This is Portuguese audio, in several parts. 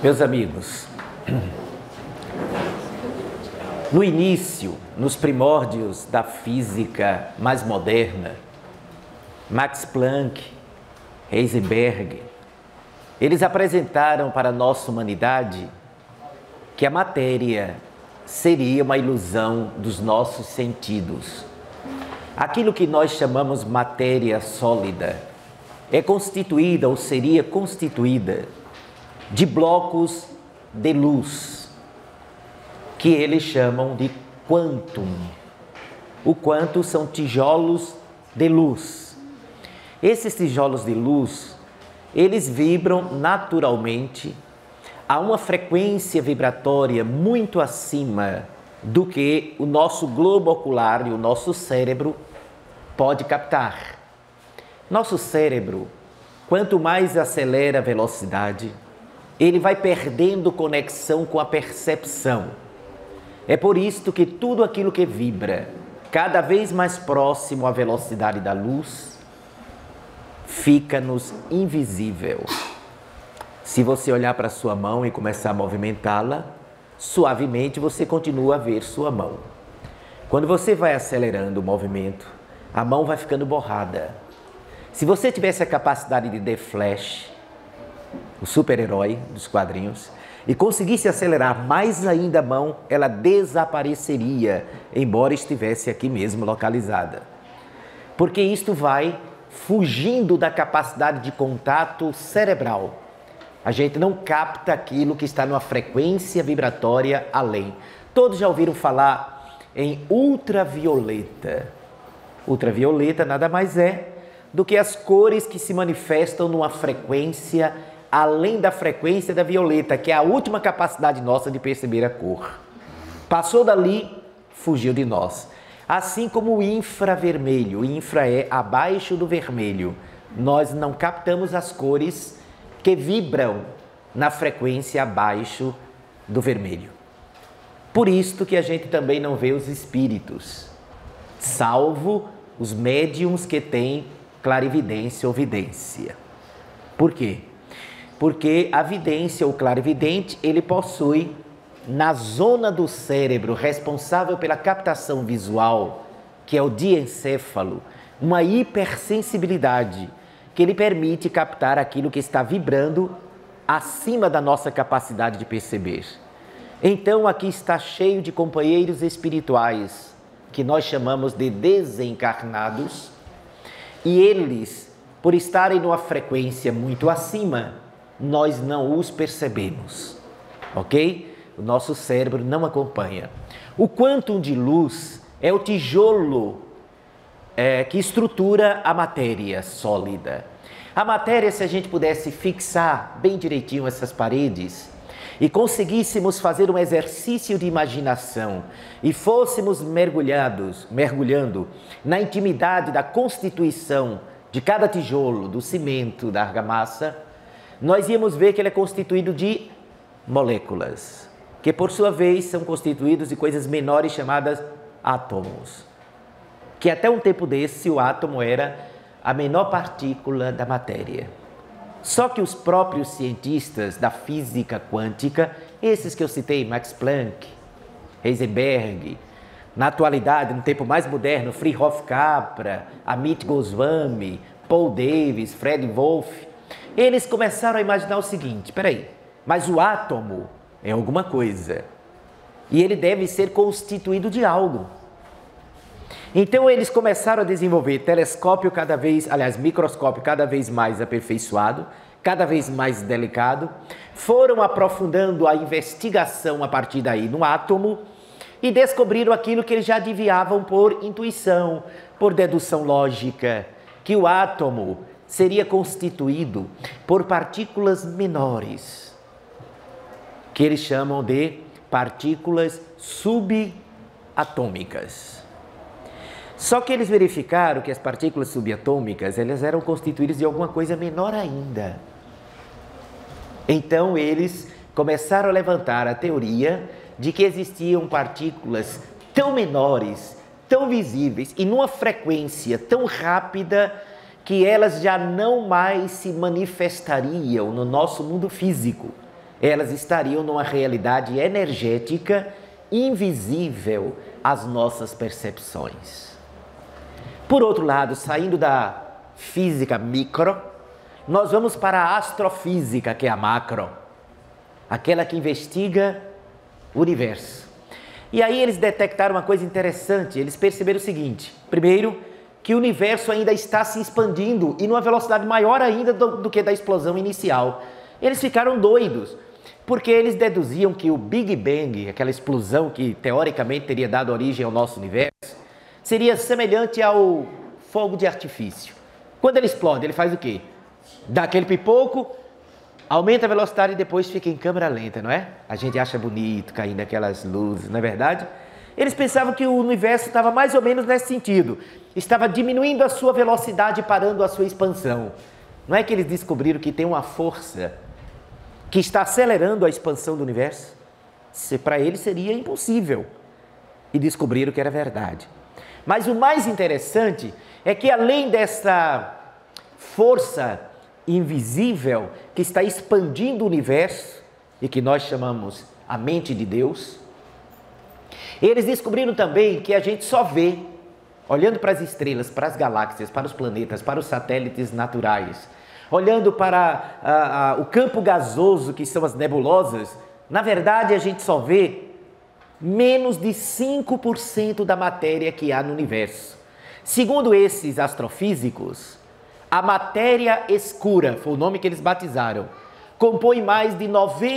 Meus amigos, no início, nos primórdios da física mais moderna, Max Planck, Heisenberg, eles apresentaram para a nossa humanidade que a matéria seria uma ilusão dos nossos sentidos. Aquilo que nós chamamos matéria sólida é constituída ou seria constituída de blocos de luz, que eles chamam de quantum. O quantum são tijolos de luz. Esses tijolos de luz, eles vibram naturalmente a uma frequência vibratória muito acima do que o nosso globo ocular e o nosso cérebro pode captar. Nosso cérebro, quanto mais acelera a velocidade, ele vai perdendo conexão com a percepção. É por isto que tudo aquilo que vibra cada vez mais próximo à velocidade da luz fica-nos invisível. Se você olhar para a sua mão e começar a movimentá-la, suavemente você continua a ver sua mão. Quando você vai acelerando o movimento, a mão vai ficando borrada. Se você tivesse a capacidade de The Flash, o super-herói dos quadrinhos, e conseguisse acelerar mais ainda a mão, ela desapareceria, embora estivesse aqui mesmo localizada. Porque isto vai fugindo da capacidade de contato cerebral. A gente não capta aquilo que está numa frequência vibratória além. Todos já ouviram falar em ultravioleta. Ultravioleta nada mais é do que as cores que se manifestam numa frequência além da frequência da violeta, que é a última capacidade nossa de perceber a cor. Passou dali, fugiu de nós. Assim como o infravermelho, o infra é abaixo do vermelho. Nós não captamos as cores que vibram na frequência abaixo do vermelho. Por isto que a gente também não vê os espíritos, salvo os médiums que têm clarividência ou vidência. Por quê? Porque a vidência ou clarividente, ele possui na zona do cérebro responsável pela captação visual, que é o diencéfalo, uma hipersensibilidade que lhe permite captar aquilo que está vibrando acima da nossa capacidade de perceber. Então aqui está cheio de companheiros espirituais, que nós chamamos de desencarnados, e eles, por estarem numa frequência muito acima, nós não os percebemos, ok? O nosso cérebro não acompanha. O quantum de luz é o tijolo que estrutura a matéria sólida. A matéria, se a gente pudesse fixar bem direitinho essas paredes e conseguíssemos fazer um exercício de imaginação e fôssemos mergulhando na intimidade da constituição de cada tijolo, do cimento, da argamassa, nós íamos ver que ele é constituído de moléculas, que por sua vez são constituídos de coisas menores chamadas átomos. Que até um tempo desse o átomo era a menor partícula da matéria. Só que os próprios cientistas da física quântica, esses que eu citei, Max Planck, Heisenberg, na atualidade, no tempo mais moderno, Fritjof Capra, Amit Goswami, Paul Davies, Fred Wolf, eles começaram a imaginar o seguinte: peraí, mas o átomo é alguma coisa e ele deve ser constituído de algo. Então eles começaram a desenvolver microscópio cada vez mais aperfeiçoado, cada vez mais delicado, foram aprofundando a investigação a partir daí no átomo e descobriram aquilo que eles já adivinhavam por intuição, por dedução lógica, que o átomo seria constituído por partículas menores, que eles chamam de partículas subatômicas. Só que eles verificaram que as partículas subatômicas, elas eram constituídas de alguma coisa menor ainda. Então eles começaram a levantar a teoria de que existiam partículas tão menores, tão visíveis e numa frequência tão rápida que elas já não mais se manifestariam no nosso mundo físico, elas estariam numa realidade energética invisível às nossas percepções. Por outro lado, saindo da física micro, nós vamos para a astrofísica, que é a macro, aquela que investiga o universo. E aí eles detectaram uma coisa interessante, eles perceberam o seguinte: primeiro, que o universo ainda está se expandindo e numa velocidade maior ainda do que da explosão inicial. Eles ficaram doidos, porque eles deduziam que o Big Bang, aquela explosão que teoricamente teria dado origem ao nosso universo, seria semelhante ao fogo de artifício. Quando ele explode, ele faz o quê? Dá aquele pipoco, aumenta a velocidade e depois fica em câmera lenta, não é? A gente acha bonito caindo aquelas luzes, não é verdade? Eles pensavam que o universo estava mais ou menos nesse sentido. Estava diminuindo a sua velocidade e parando a sua expansão. Não é que eles descobriram que tem uma força que está acelerando a expansão do universo? Para eles seria impossível. E descobriram que era verdade. Mas o mais interessante é que além dessa força invisível que está expandindo o universo e que nós chamamos a mente de Deus, eles descobriram também que a gente só vê, olhando para as estrelas, para as galáxias, para os planetas, para os satélites naturais, olhando para o campo gasoso que são as nebulosas, na verdade a gente só vê menos de 5% da matéria que há no universo. Segundo esses astrofísicos, a matéria escura, foi o nome que eles batizaram, compõe mais de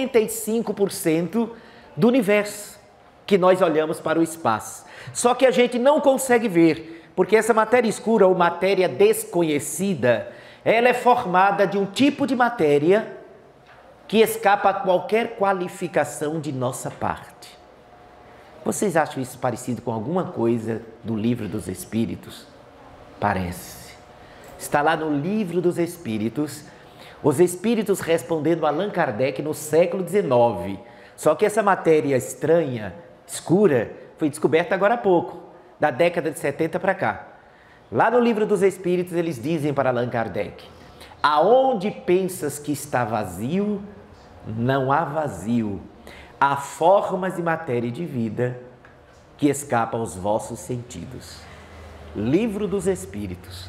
95% do universo que nós olhamos para o espaço. Só que a gente não consegue ver, porque essa matéria escura ou matéria desconhecida, ela é formada de um tipo de matéria que escapa a qualquer qualificação de nossa parte. Vocês acham isso parecido com alguma coisa do Livro dos Espíritos? Parece. Está lá no Livro dos Espíritos, os Espíritos respondendo a Allan Kardec no século XIX. Só que essa matéria estranha, escura, foi descoberta agora há pouco, da década de 70 para cá. Lá no Livro dos Espíritos eles dizem para Allan Kardec: aonde pensas que está vazio, não há vazio. Há formas de matéria e de vida que escapam aos vossos sentidos. Livro dos Espíritos.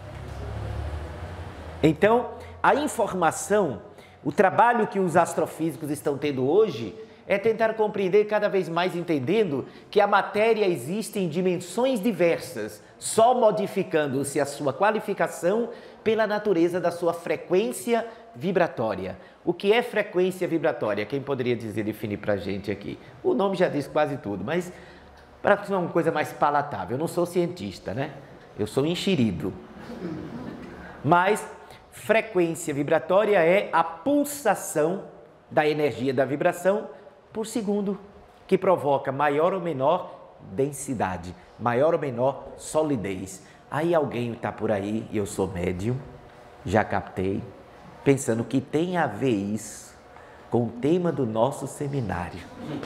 Então, a informação, o trabalho que os astrofísicos estão tendo hoje é tentar compreender cada vez mais, entendendo que a matéria existe em dimensões diversas, só modificando-se a sua qualificação pela natureza da sua frequência vibratória. O que é frequência vibratória? Quem poderia definir para a gente aqui? O nome já diz quase tudo, mas para ser uma coisa mais palatável, eu não sou cientista, né? Eu sou enxerido. Mas frequência vibratória é a pulsação da energia da vibração por segundo, que provoca maior ou menor densidade, maior ou menor solidez. Aí alguém está por aí, e eu sou médium, já captei, pensando que tem a ver isso com o tema do nosso seminário.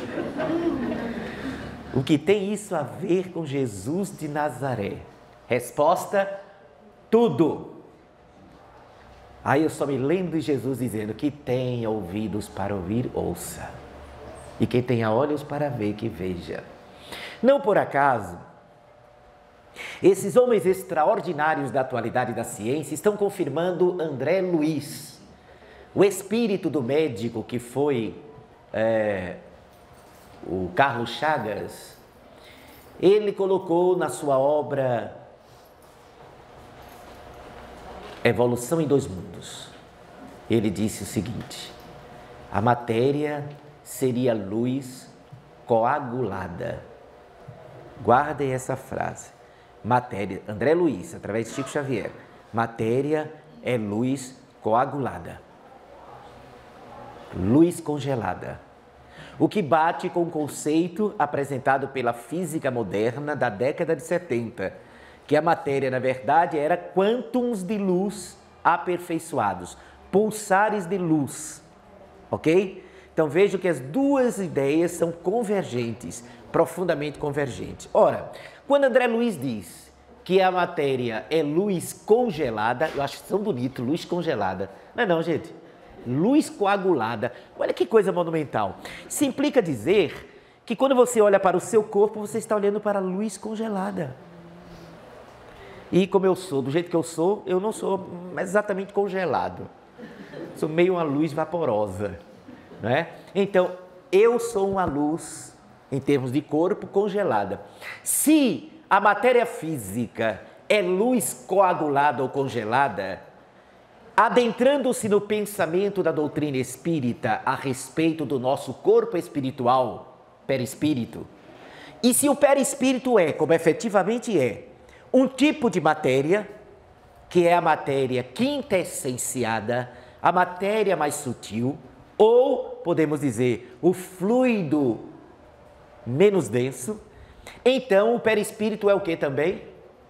O que tem isso a ver com Jesus de Nazaré? Resposta: tudo. Aí eu só me lembro de Jesus dizendo: que tenha ouvidos para ouvir, ouça. E quem tenha olhos para ver, que veja. Não por acaso, esses homens extraordinários da atualidade da ciência estão confirmando André Luiz, o espírito do médico que foi o Carlos Chagas. Ele colocou na sua obra Evolução em Dois Mundos. Ele disse o seguinte: a matéria seria luz coagulada. Guardem essa frase. Matéria, André Luiz, através de Chico Xavier. Matéria é luz coagulada. Luz congelada. O que bate com o conceito apresentado pela física moderna da década de 70, que a matéria, na verdade, era quântons de luz aperfeiçoados, pulsares de luz, ok? Então vejo que as duas ideias são convergentes, profundamente convergentes. Ora, quando André Luiz diz que a matéria é luz congelada, eu acho tão bonito, luz congelada. Não é não, gente? Luz coagulada. Olha que coisa monumental. Isso implica dizer que quando você olha para o seu corpo, você está olhando para a luz congelada. E como eu sou, do jeito que eu não sou exatamente congelado. Sou meio uma luz vaporosa, não é? Então, eu sou uma luz, em termos de corpo, congelada. Se a matéria física é luz coagulada ou congelada, adentrando-se no pensamento da doutrina espírita a respeito do nosso corpo espiritual, perispírito, e se o perispírito é, como efetivamente é, um tipo de matéria, que é a matéria quintessenciada, a matéria mais sutil, ou, podemos dizer, o fluido menos denso, então o perispírito é o que também?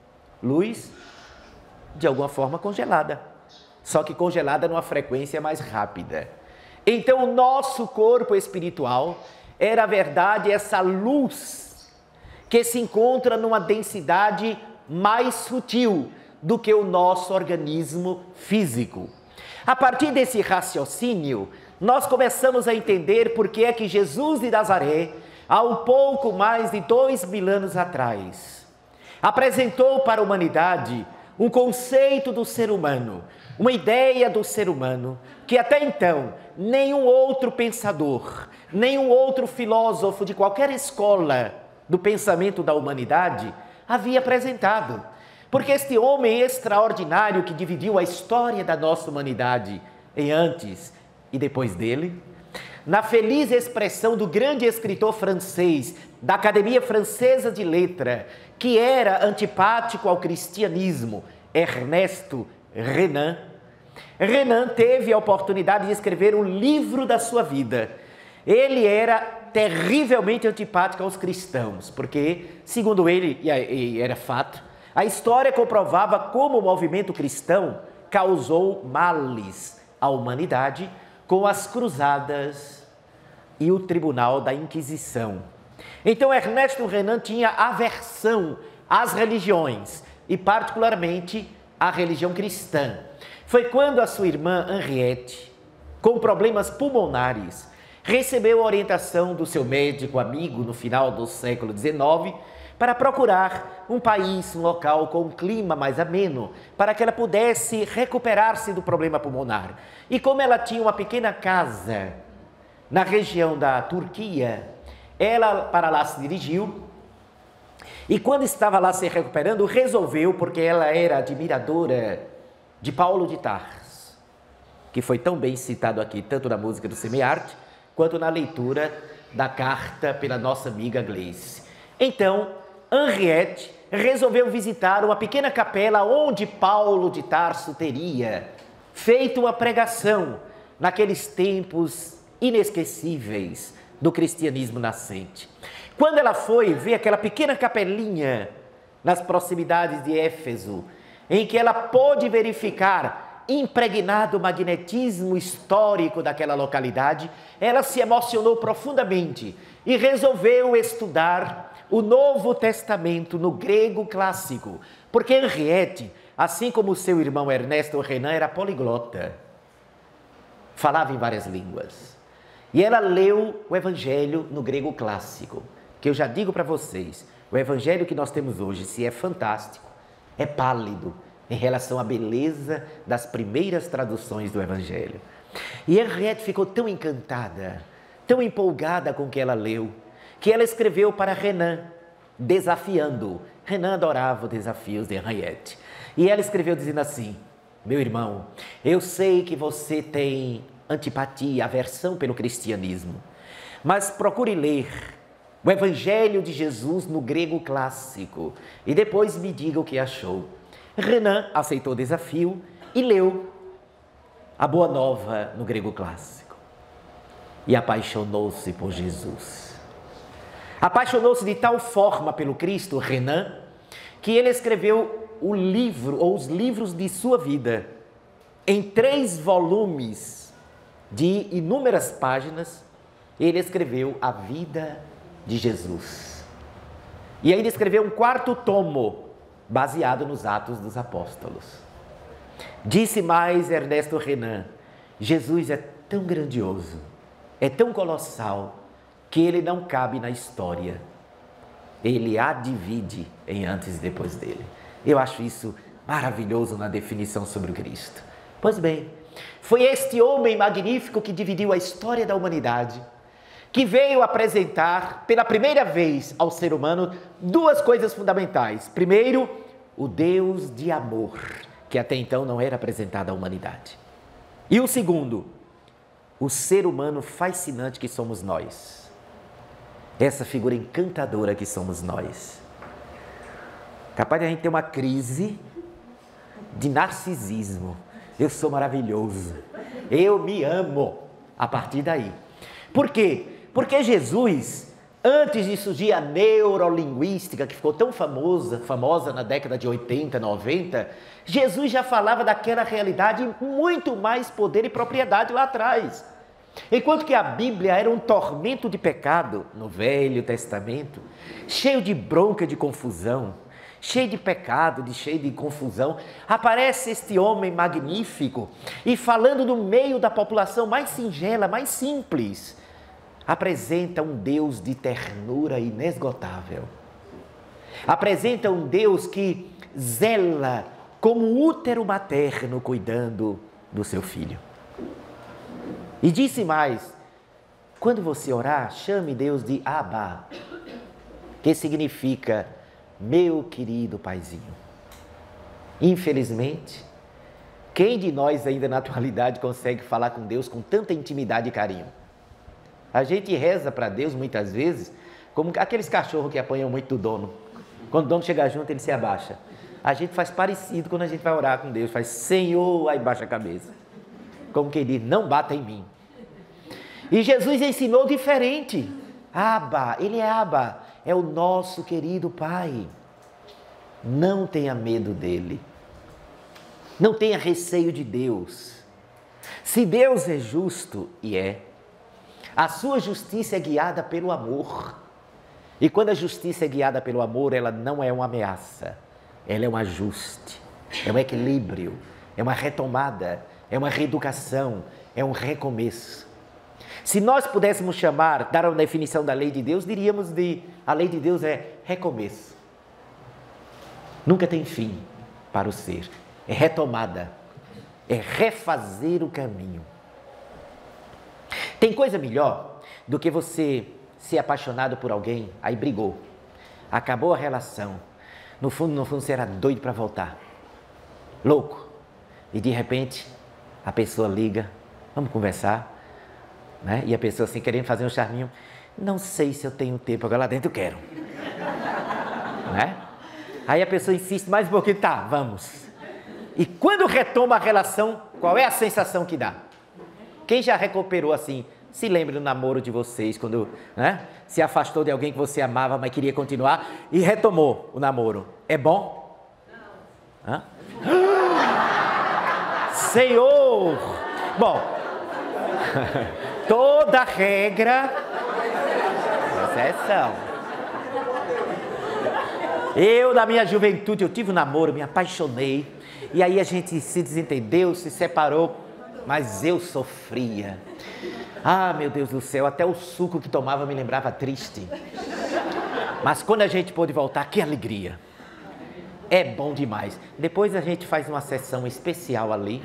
Luz, de alguma forma, congelada. Só que congelada numa frequência mais rápida. Então o nosso corpo espiritual era, na verdade, essa luz que se encontra numa densidade mais sutil do que o nosso organismo físico. A partir desse raciocínio, nós começamos a entender por que é que Jesus de Nazaré, há um pouco mais de 2000 anos atrás, apresentou para a humanidade um conceito do ser humano, uma ideia do ser humano, que até então nenhum outro pensador, nenhum outro filósofo de qualquer escola do pensamento da humanidade havia apresentado. Porque este homem extraordinário que dividiu a história da nossa humanidade em antes e depois dele, na feliz expressão do grande escritor francês, da Academia Francesa de Letras, que era antipático ao cristianismo, Ernesto Renan. Renan teve a oportunidade de escrever um livro da sua vida. Ele era terrivelmente antipático aos cristãos, porque, segundo ele, e era fato, a história comprovava como o movimento cristão causou males à humanidade com as cruzadas e o tribunal da Inquisição. Então, Ernesto Renan tinha aversão às religiões e, particularmente, à religião cristã. Foi quando a sua irmã Henriette, com problemas pulmonares, recebeu a orientação do seu médico amigo no final do século XIX para procurar um país, um local com um clima mais ameno, para que ela pudesse recuperar-se do problema pulmonar. E como ela tinha uma pequena casa na região da Turquia, ela para lá se dirigiu e quando estava lá se recuperando, resolveu, porque ela era admiradora de Paulo de Tarso, que foi tão bem citado aqui, tanto na música do Semiarte, quanto na leitura da carta pela nossa amiga Gleice. Então, Henriette resolveu visitar uma pequena capela onde Paulo de Tarso teria feito uma pregação naqueles tempos inesquecíveis do cristianismo nascente. Quando ela foi ver aquela pequena capelinha nas proximidades de Éfeso, em que ela pôde verificar impregnado o magnetismo histórico daquela localidade, ela se emocionou profundamente e resolveu estudar o Novo Testamento no grego clássico, porque Henriette, assim como seu irmão Ernesto Renan, era poliglota, falava em várias línguas. E ela leu o Evangelho no grego clássico, que eu já digo para vocês, o Evangelho que nós temos hoje, se é fantástico, é pálido em relação à beleza das primeiras traduções do Evangelho. E Henriette ficou tão encantada, tão empolgada com o que ela leu, que ela escreveu para Renan, desafiando-o. Renan adorava os desafios de Henriette. E ela escreveu dizendo assim: meu irmão, eu sei que você tem antipatia, aversão pelo cristianismo, mas procure ler o Evangelho de Jesus no grego clássico e depois me diga o que achou. Renan aceitou o desafio e leu a Boa Nova no grego clássico e apaixonou-se por Jesus. Apaixonou-se de tal forma pelo Cristo, Renan, que ele escreveu o livro ou os livros de sua vida em 3 volumes de inúmeras páginas. Ele escreveu a vida de Jesus. E ainda escreveu um 4º tomo, baseado nos Atos dos Apóstolos. Disse mais Ernesto Renan: Jesus é tão grandioso, é tão colossal, que ele não cabe na história. Ele a divide em antes e depois dele. Eu acho isso maravilhoso na definição sobre o Cristo. Pois bem, foi este homem magnífico que dividiu a história da humanidade, que veio apresentar pela primeira vez ao ser humano duas coisas fundamentais. Primeiro, o Deus de amor, que até então não era apresentado à humanidade. E o segundo, o ser humano fascinante que somos nós. Essa figura encantadora que somos nós. Capaz de a gente ter uma crise de narcisismo. Eu sou maravilhoso. Eu me amo. A partir daí. Por quê? Porque Jesus, antes de surgir a neurolinguística, que ficou tão famosa na década de 80, 90, Jesus já falava daquela realidade muito mais poder e propriedade lá atrás. Enquanto que a Bíblia era um tormento de pecado no Velho Testamento, cheio de bronca, de confusão, cheio de pecado, cheio de confusão, aparece este homem magnífico e falando no meio da população mais singela, mais simples, apresenta um Deus de ternura inesgotável. Apresenta um Deus que zela como útero materno cuidando do seu filho. E disse mais, quando você orar, chame Deus de Abba, que significa meu querido paizinho. Infelizmente, quem de nós ainda na atualidade consegue falar com Deus com tanta intimidade e carinho? A gente reza para Deus muitas vezes como aqueles cachorros que apanham muito do dono. Quando o dono chega junto, ele se abaixa. A gente faz parecido quando a gente vai orar com Deus, faz Senhor, aí baixa a cabeça. Como que ele diz, não bata em mim. E Jesus ensinou diferente. Abba, ele é Abba, é o nosso querido Pai. Não tenha medo dele. Não tenha receio de Deus. Se Deus é justo, e é, a sua justiça é guiada pelo amor. E quando a justiça é guiada pelo amor, ela não é uma ameaça. Ela é um ajuste, é um equilíbrio, é uma retomada, é uma reeducação, é um recomeço. Se nós pudéssemos chamar, dar uma definição da lei de Deus, diríamos a lei de Deus é recomeço. Nunca tem fim para o ser, é retomada, é refazer o caminho. Tem coisa melhor do que você ser apaixonado por alguém, aí brigou, acabou a relação, no fundo você era doido para voltar, louco, e de repente a pessoa liga, vamos conversar, né? E a pessoa assim querendo fazer um charminho, não sei se eu tenho tempo, agora lá dentro eu quero, né? Aí a pessoa insiste mais um pouquinho, tá, vamos. E quando retoma a relação, qual é a sensação que dá? Quem já recuperou assim, se lembra do namoro de vocês, quando, né, se afastou de alguém que você amava, mas queria continuar, e retomou o namoro. É bom? Não. Hã? Senhor! Bom, toda regra, exceção. Eu, na minha juventude, eu tive um namoro, me apaixonei, e aí a gente se desentendeu, se separou, mas eu sofria. Ah, meu Deus do céu, até o suco que tomava me lembrava triste. Mas quando a gente pôde voltar, que alegria. É bom demais. Depois a gente faz uma sessão especial ali,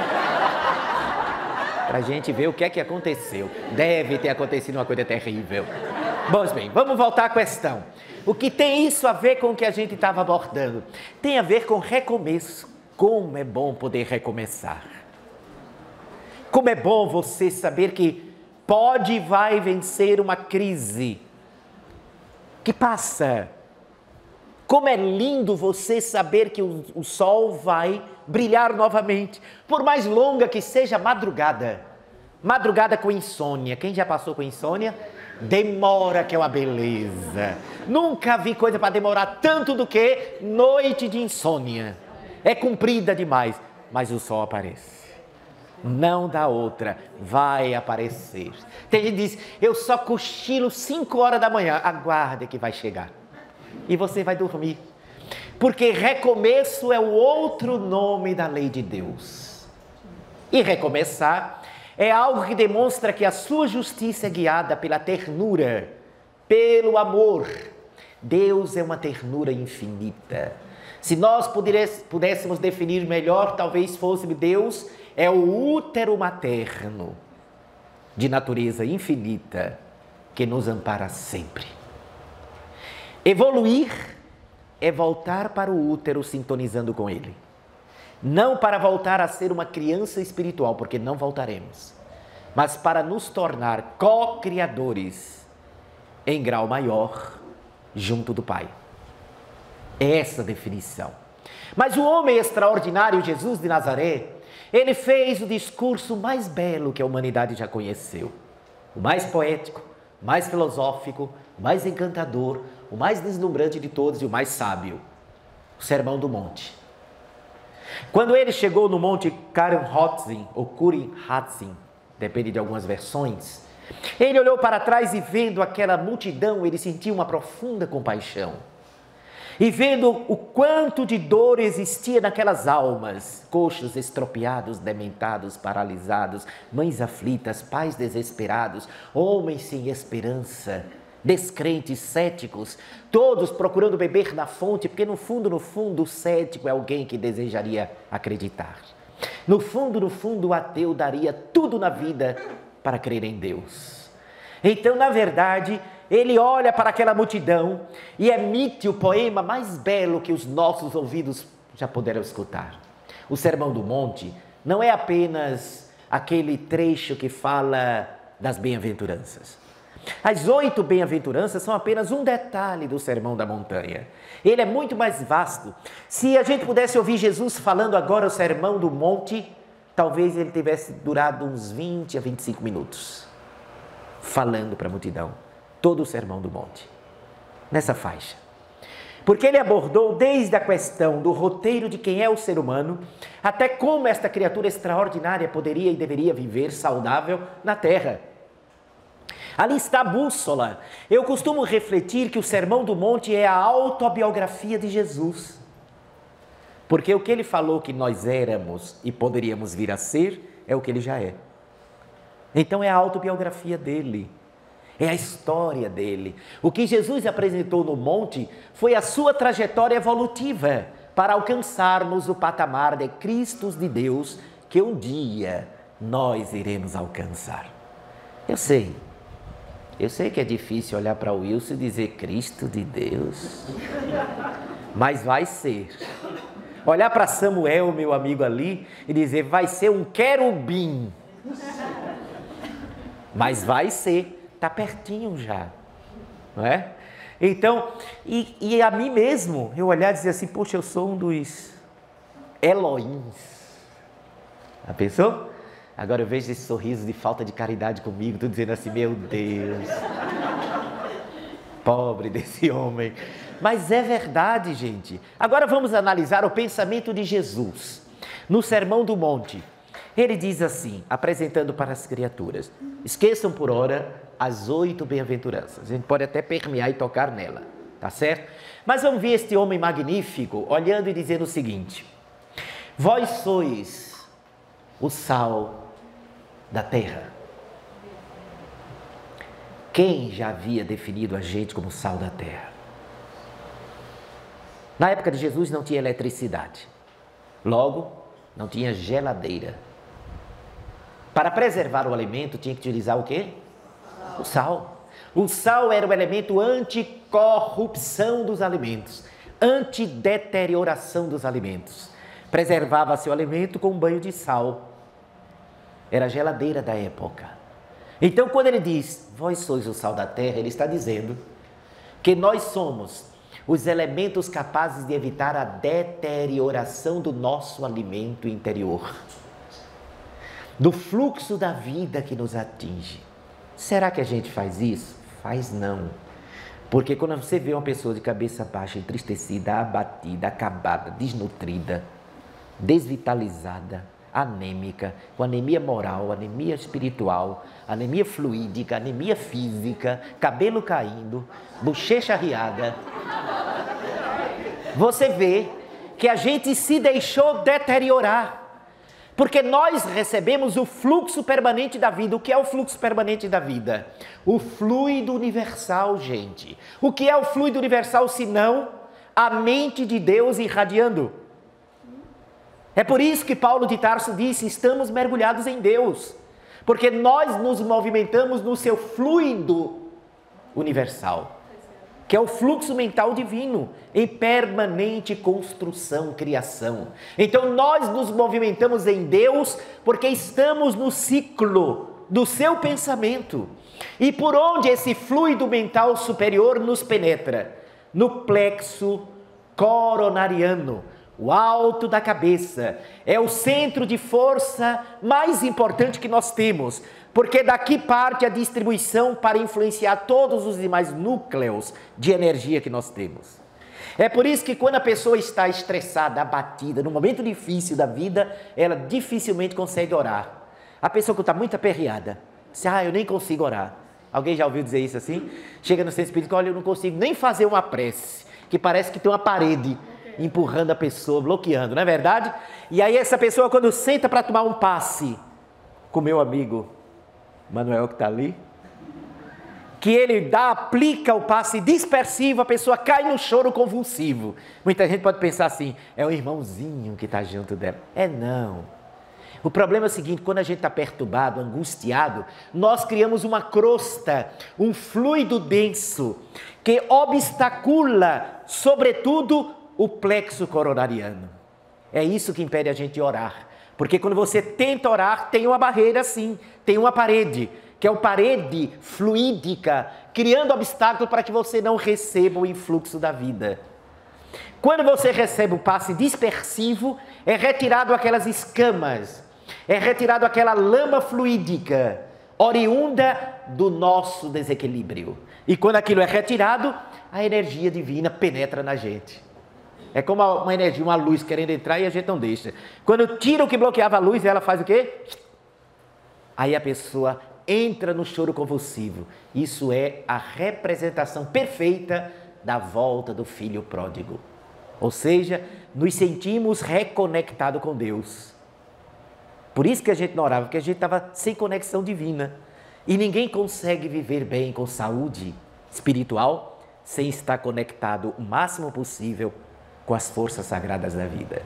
pra gente ver o que é que aconteceu. Deve ter acontecido uma coisa terrível. Pois bem, vamos voltar à questão. O que tem isso a ver com o que a gente estava abordando? Tem a ver com recomeço. Como é bom poder recomeçar. Como é bom você saber que pode e vai vencer uma crise que passa. Como é lindo você saber que o sol vai brilhar novamente, por mais longa que seja a madrugada. Madrugada com insônia. Quem já passou com insônia? Demora, que é uma beleza. Nunca vi coisa para demorar tanto do que noite de insônia. É comprida demais, mas o sol aparece. Não dá outra, vai aparecer. Tem gente que diz, eu só cochilo 5 horas da manhã, aguarde que vai chegar. E você vai dormir. Porque recomeço é o outro nome da lei de Deus. E recomeçar é algo que demonstra que a sua justiça é guiada pela ternura, pelo amor. Deus é uma ternura infinita. Se nós pudéssemos definir melhor, talvez fosse Deus é o útero materno de natureza infinita que nos ampara sempre. Evoluir é voltar para o útero sintonizando com ele. Não para voltar a ser uma criança espiritual, porque não voltaremos, mas para nos tornar co-criadores em grau maior junto do Pai. É essa a definição. Mas o homem extraordinário, Jesus de Nazaré, ele fez o discurso mais belo que a humanidade já conheceu. O mais poético, o mais filosófico, o mais encantador, o mais deslumbrante de todos e o mais sábio. O Sermão do Monte. Quando ele chegou no Monte Karim-Hotzin, ou Kurim-Hatzin, depende de algumas versões, ele olhou para trás e vendo aquela multidão, ele sentiu uma profunda compaixão. E vendo o quanto de dor existia naquelas almas, coxos estropiados, dementados, paralisados, mães aflitas, pais desesperados, homens sem esperança, descrentes, céticos, todos procurando beber na fonte, porque no fundo, o cético é alguém que desejaria acreditar. No fundo, o ateu daria tudo na vida para crer em Deus. Então, na verdade, ele olha para aquela multidão e emite o poema mais belo que os nossos ouvidos já puderam escutar. O Sermão do Monte não é apenas aquele trecho que fala das bem-aventuranças. As 8 bem-aventuranças são apenas um detalhe do Sermão da Montanha. Ele é muito mais vasto. Se a gente pudesse ouvir Jesus falando agora o Sermão do Monte, talvez ele tivesse durado uns 20 a 25 minutos, falando para a multidão todo o Sermão do Monte, nessa faixa. Porque ele abordou desde a questão do roteiro de quem é o ser humano, até como esta criatura extraordinária poderia e deveria viver saudável na Terra. Ali está a bússola. Eu costumo refletir que o Sermão do Monte é a autobiografia de Jesus. Porque o que ele falou que nós éramos e poderíamos vir a ser, é o que ele já é. Então é a autobiografia dele. É a história dele. O que Jesus apresentou no monte foi a sua trajetória evolutiva para alcançarmos o patamar de Cristos de Deus que um dia nós iremos alcançar. Eu sei que é difícil olhar para o Wilson e dizer Cristo de Deus, mas vai ser. Olhar para Samuel, meu amigo ali, e dizer vai ser um querubim, mas vai ser. Está pertinho já, não é? Então, e a mim mesmo, eu olhar e dizer assim, poxa, eu sou um dos Elohims. Já pensou? Agora eu vejo esse sorriso de falta de caridade comigo, tu dizendo assim, meu Deus, pobre desse homem. Mas é verdade, gente. Agora vamos analisar o pensamento de Jesus no Sermão do Monte. Ele diz assim, apresentando para as criaturas, esqueçam por ora as 8 bem-aventuranças. A gente pode até permear e tocar nela, tá certo? Mas vamos ver este homem magnífico olhando e dizendo o seguinte, vós sois o sal da terra. Quem já havia definido a gente como sal da terra? Na época de Jesus não tinha eletricidade, logo não tinha geladeira. Para preservar o alimento tinha que utilizar o quê? O sal. O sal era o elemento anticorrupção dos alimentos, antideterioração dos alimentos. Preservava seu alimento com um banho de sal. Era a geladeira da época. Então, quando ele diz, vós sois o sal da terra, ele está dizendo que nós somos os elementos capazes de evitar a deterioração do nosso alimento interior, do fluxo da vida que nos atinge. Será que a gente faz isso? Faz não. Porque quando você vê uma pessoa de cabeça baixa, entristecida, abatida, acabada, desnutrida, desvitalizada, anêmica, com anemia moral, anemia espiritual, anemia fluídica, anemia física, cabelo caindo, bochecha arriada, você vê que a gente se deixou deteriorar. Porque nós recebemos o fluxo permanente da vida. O que é o fluxo permanente da vida? O fluido universal, gente. O que é o fluido universal, senão a mente de Deus irradiando? É por isso que Paulo de Tarso disse, estamos mergulhados em Deus. Porque nós nos movimentamos no seu fluido universal, que é o fluxo mental divino, em permanente construção, criação. Então nós nos movimentamos em Deus, porque estamos no ciclo do seu pensamento. E por onde esse fluido mental superior nos penetra? No plexo coronariano, o alto da cabeça. É o centro de força mais importante que nós temos, porque daqui parte a distribuição para influenciar todos os demais núcleos de energia que nós temos. É por isso que quando a pessoa está estressada, abatida, num momento difícil da vida, ela dificilmente consegue orar. A pessoa que está muito aperreada, diz, eu nem consigo orar. Alguém já ouviu dizer isso assim? Chega no centro espírita, olha, eu não consigo nem fazer uma prece, que parece que tem uma parede empurrando a pessoa, bloqueando, não é verdade? E aí essa pessoa, quando senta para tomar um passe com meu amigo Manuel, que está ali, que ele aplica o passe dispersivo, a pessoa cai no choro convulsivo. Muita gente pode pensar assim, é o irmãozinho que está junto dela. Não. O problema é o seguinte, quando a gente está perturbado, angustiado, nós criamos uma crosta, um fluido denso, que obstacula, sobretudo, o plexo coronariano. É isso que impede a gente de orar. Porque quando você tenta orar, tem uma barreira sim, tem uma parede, que é uma parede fluídica, criando obstáculo para que você não receba o influxo da vida. Quando você recebe o passe dispersivo, é retirado aquelas escamas, é retirado aquela lama fluídica, oriunda do nosso desequilíbrio. E quando aquilo é retirado, a energia divina penetra na gente. É como uma energia, uma luz querendo entrar e a gente não deixa. Quando tira o que bloqueava a luz, ela faz o quê? Aí a pessoa entra no choro convulsivo. Isso é a representação perfeita da volta do filho pródigo. Ou seja, nos sentimos reconectados com Deus. Por isso que a gente não orava, porque a gente estava sem conexão divina. E ninguém consegue viver bem com saúde espiritual sem estar conectado o máximo possível com as forças sagradas da vida.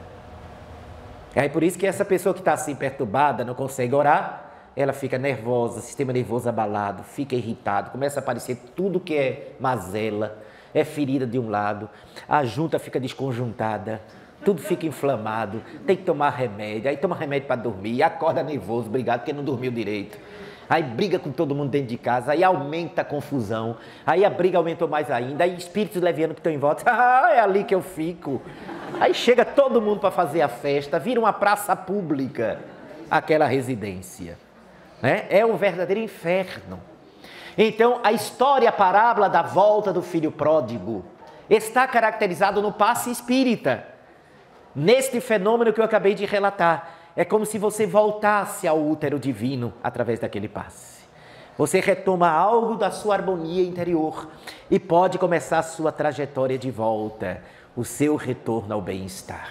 É por isso que essa pessoa que está assim perturbada, não consegue orar, ela fica nervosa, sistema nervoso abalado, fica irritado, começa a aparecer tudo que é mazela, é ferida de um lado, a junta fica desconjuntada, tudo fica inflamado, tem que tomar remédio, aí toma remédio para dormir, acorda nervoso, brigado porque não dormiu direito. Aí briga com todo mundo dentro de casa, aí aumenta a confusão, aí a briga aumentou mais ainda, aí espíritos levianos que estão em volta, é ali que eu fico. Aí chega todo mundo para fazer a festa, vira uma praça pública, aquela residência. Né? É um verdadeiro inferno. Então, a história, a parábola da volta do filho pródigo, está caracterizado no passe espírita. Neste fenômeno que eu acabei de relatar, é como se você voltasse ao útero divino através daquele passe. Você retoma algo da sua harmonia interior e pode começar a sua trajetória de volta, o seu retorno ao bem-estar.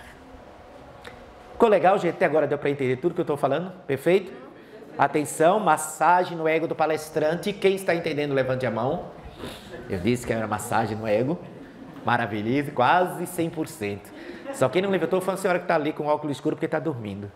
Ficou legal, gente? Até agora deu para entender tudo que eu estou falando? Perfeito? Atenção, massagem no ego do palestrante. Quem está entendendo, levante a mão. Eu disse que era massagem no ego. Maravilhoso, quase 100%. Só quem não levantou foi a senhora que está ali com óculos escuro porque está dormindo.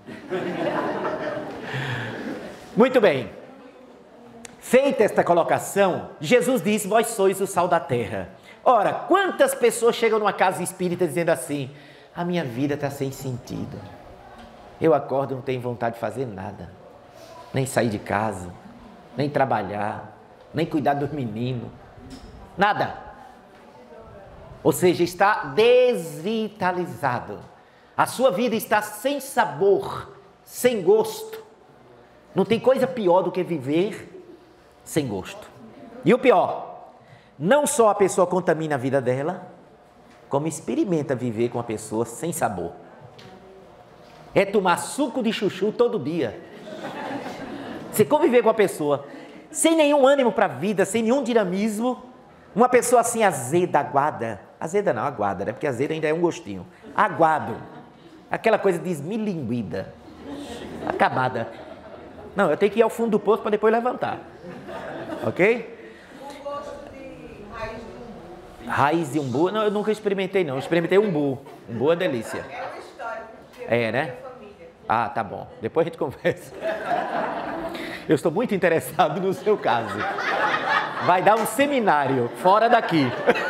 Muito bem. Feita esta colocação, Jesus disse, vós sois o sal da terra. Ora, quantas pessoas chegam numa casa espírita dizendo assim, a minha vida está sem sentido. Eu acordo e não tenho vontade de fazer nada. Nem sair de casa, nem trabalhar, nem cuidar dos meninos. Nada. Ou seja, está desvitalizado. A sua vida está sem sabor, sem gosto. Não tem coisa pior do que viver sem gosto. E o pior, não só a pessoa contamina a vida dela, como experimenta viver com a pessoa sem sabor. É tomar suco de chuchu todo dia. Você conviver com a pessoa sem nenhum ânimo para a vida, sem nenhum dinamismo, uma pessoa assim azeda, aguada. Azeda não, aguada, né? Porque azeda ainda é um gostinho. Aguado. Aquela coisa desmilinguida. Acabada. Não, eu tenho que ir ao fundo do poço para depois levantar. Ok? O gosto de raiz de umbu. Raiz de umbu? Não, eu nunca experimentei não. Eu experimentei umbu. Umbu é delícia. É uma história. É, né? Família. Ah, tá bom. Depois a gente conversa. Eu estou muito interessado no seu caso. Vai dar um seminário fora daqui.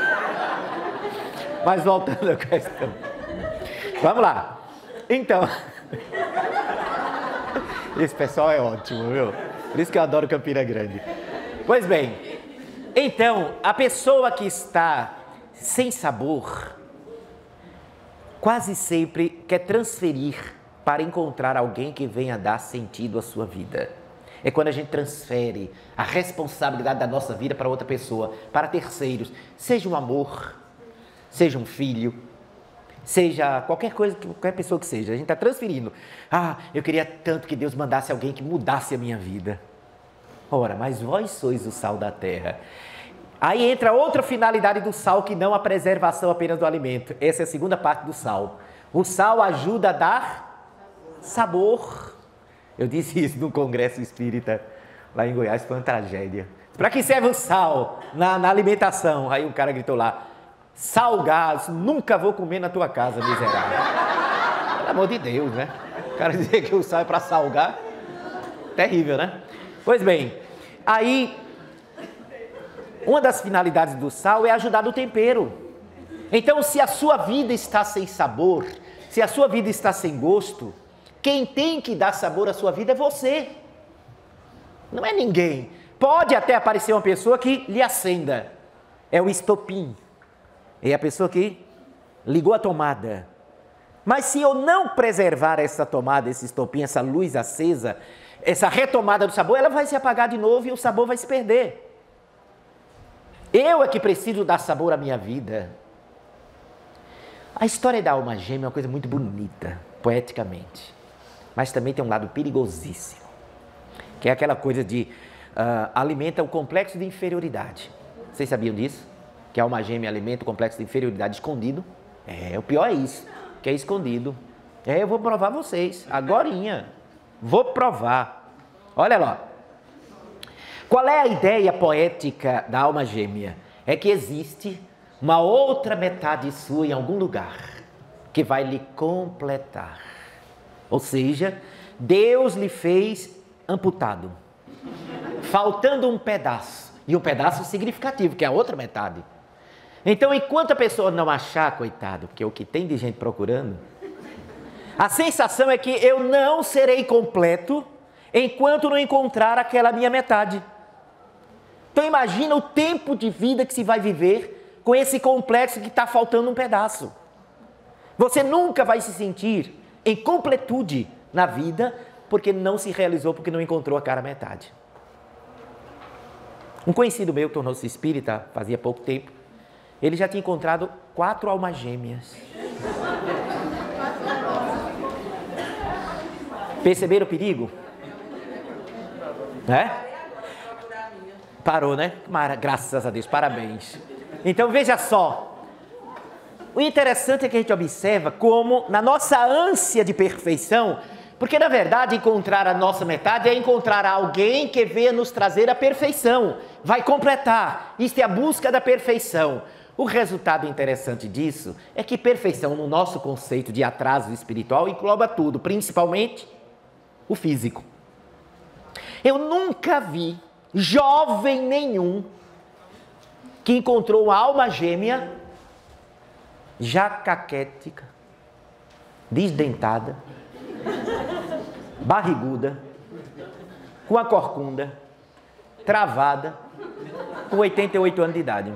Mas voltando à questão. Vamos lá. Então... Esse pessoal é ótimo, viu? Por isso que eu adoro Campina Grande. Pois bem, então, a pessoa que está sem sabor, quase sempre quer transferir para encontrar alguém que venha dar sentido à sua vida. É quando a gente transfere a responsabilidade da nossa vida para outra pessoa, para terceiros. Seja um amor, seja um filho, seja qualquer coisa, qualquer pessoa que seja. A gente está transferindo. Ah, eu queria tanto que Deus mandasse alguém que mudasse a minha vida. Ora, mas vós sois o sal da terra. Aí entra outra finalidade do sal, que não a preservação apenas do alimento. Essa é a segunda parte do sal. O sal ajuda a dar sabor. Eu disse isso num congresso espírita lá em Goiás, foi uma tragédia. Para que serve o sal na alimentação? Aí um cara gritou lá: salgados, nunca vou comer na tua casa, miserável. Pelo amor de Deus, né? O cara dizer que o sal é para salgar, terrível, né? Pois bem, aí, uma das finalidades do sal é ajudar no tempero. Então, se a sua vida está sem sabor, se a sua vida está sem gosto, quem tem que dar sabor à sua vida é você. Não é ninguém. Pode até aparecer uma pessoa que lhe acenda. É o estopim. É a pessoa que ligou a tomada. Mas se eu não preservar essa tomada, esse estopim, essa luz acesa, essa retomada do sabor, ela vai se apagar de novo e o sabor vai se perder. Eu é que preciso dar sabor à minha vida. A história da alma gêmea é uma coisa muito bonita, poeticamente. Mas também tem um lado perigosíssimo. Que é aquela coisa de alimenta o complexo de inferioridade. Vocês sabiam disso? Que a alma gêmea alimenta o complexo de inferioridade escondido. O pior é isso, que é escondido. Eu vou provar vocês, agorinha. Vou provar. Olha lá. Qual é a ideia poética da alma gêmea? É que existe uma outra metade sua em algum lugar que vai lhe completar. Ou seja, Deus lhe fez amputado, faltando um pedaço. E um pedaço significativo, que é a outra metade. Então, enquanto a pessoa não achar, coitado, porque o que tem de gente procurando, a sensação é que eu não serei completo enquanto não encontrar aquela minha metade. Então imagina o tempo de vida que se vai viver com esse complexo que está faltando um pedaço. Você nunca vai se sentir em completude na vida porque não se realizou, porque não encontrou a cara metade. Um conhecido meu que tornou-se espírita fazia pouco tempo, ele já tinha encontrado 4 almas gêmeas. Perceberam o perigo? Parou, né? Graças a Deus, parabéns. Então veja só, o interessante é que a gente observa como na nossa ânsia de perfeição, porque na verdade encontrar a nossa metade é encontrar alguém que venha nos trazer a perfeição, vai completar, isto é a busca da perfeição. O resultado interessante disso é que perfeição no nosso conceito de atraso espiritual engloba tudo, principalmente o físico. Eu nunca vi jovem nenhum que encontrou uma alma gêmea já caquética, desdentada, barriguda, com a corcunda, travada, com 88 anos de idade.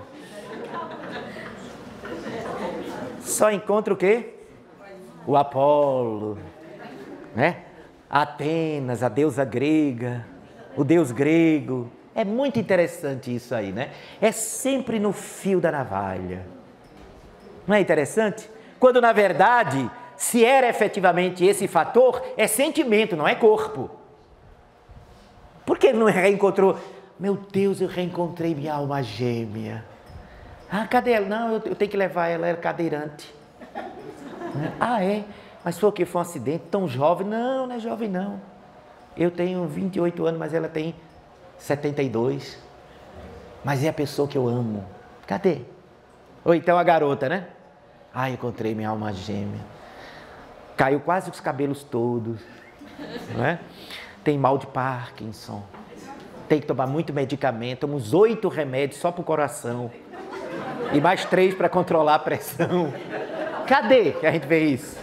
Só encontra o quê? O Apolo, né? Atenas, a deusa grega, o deus grego. É muito interessante isso aí, né? É sempre no fio da navalha. Não é interessante? Quando, na verdade, se era efetivamente esse fator, é sentimento, não é corpo. Por que ele não reencontrou? Meu Deus, eu reencontrei minha alma gêmea. Ah, cadê ela? Não, eu tenho que levar ela, ela é cadeirante. Ah, é? Mas foi o que? Foi um acidente? Tão jovem? Não, não é jovem não. Eu tenho 28 anos, mas ela tem 72. Mas é a pessoa que eu amo. Cadê? Ou então a garota, né? Encontrei minha alma gêmea. Caiu quase os cabelos todos. Não é? Tem mal de Parkinson. Tem que tomar muito medicamento. Toma uns 8 remédios só para o coração. E mais 3 para controlar a pressão. Cadê que a gente vê isso?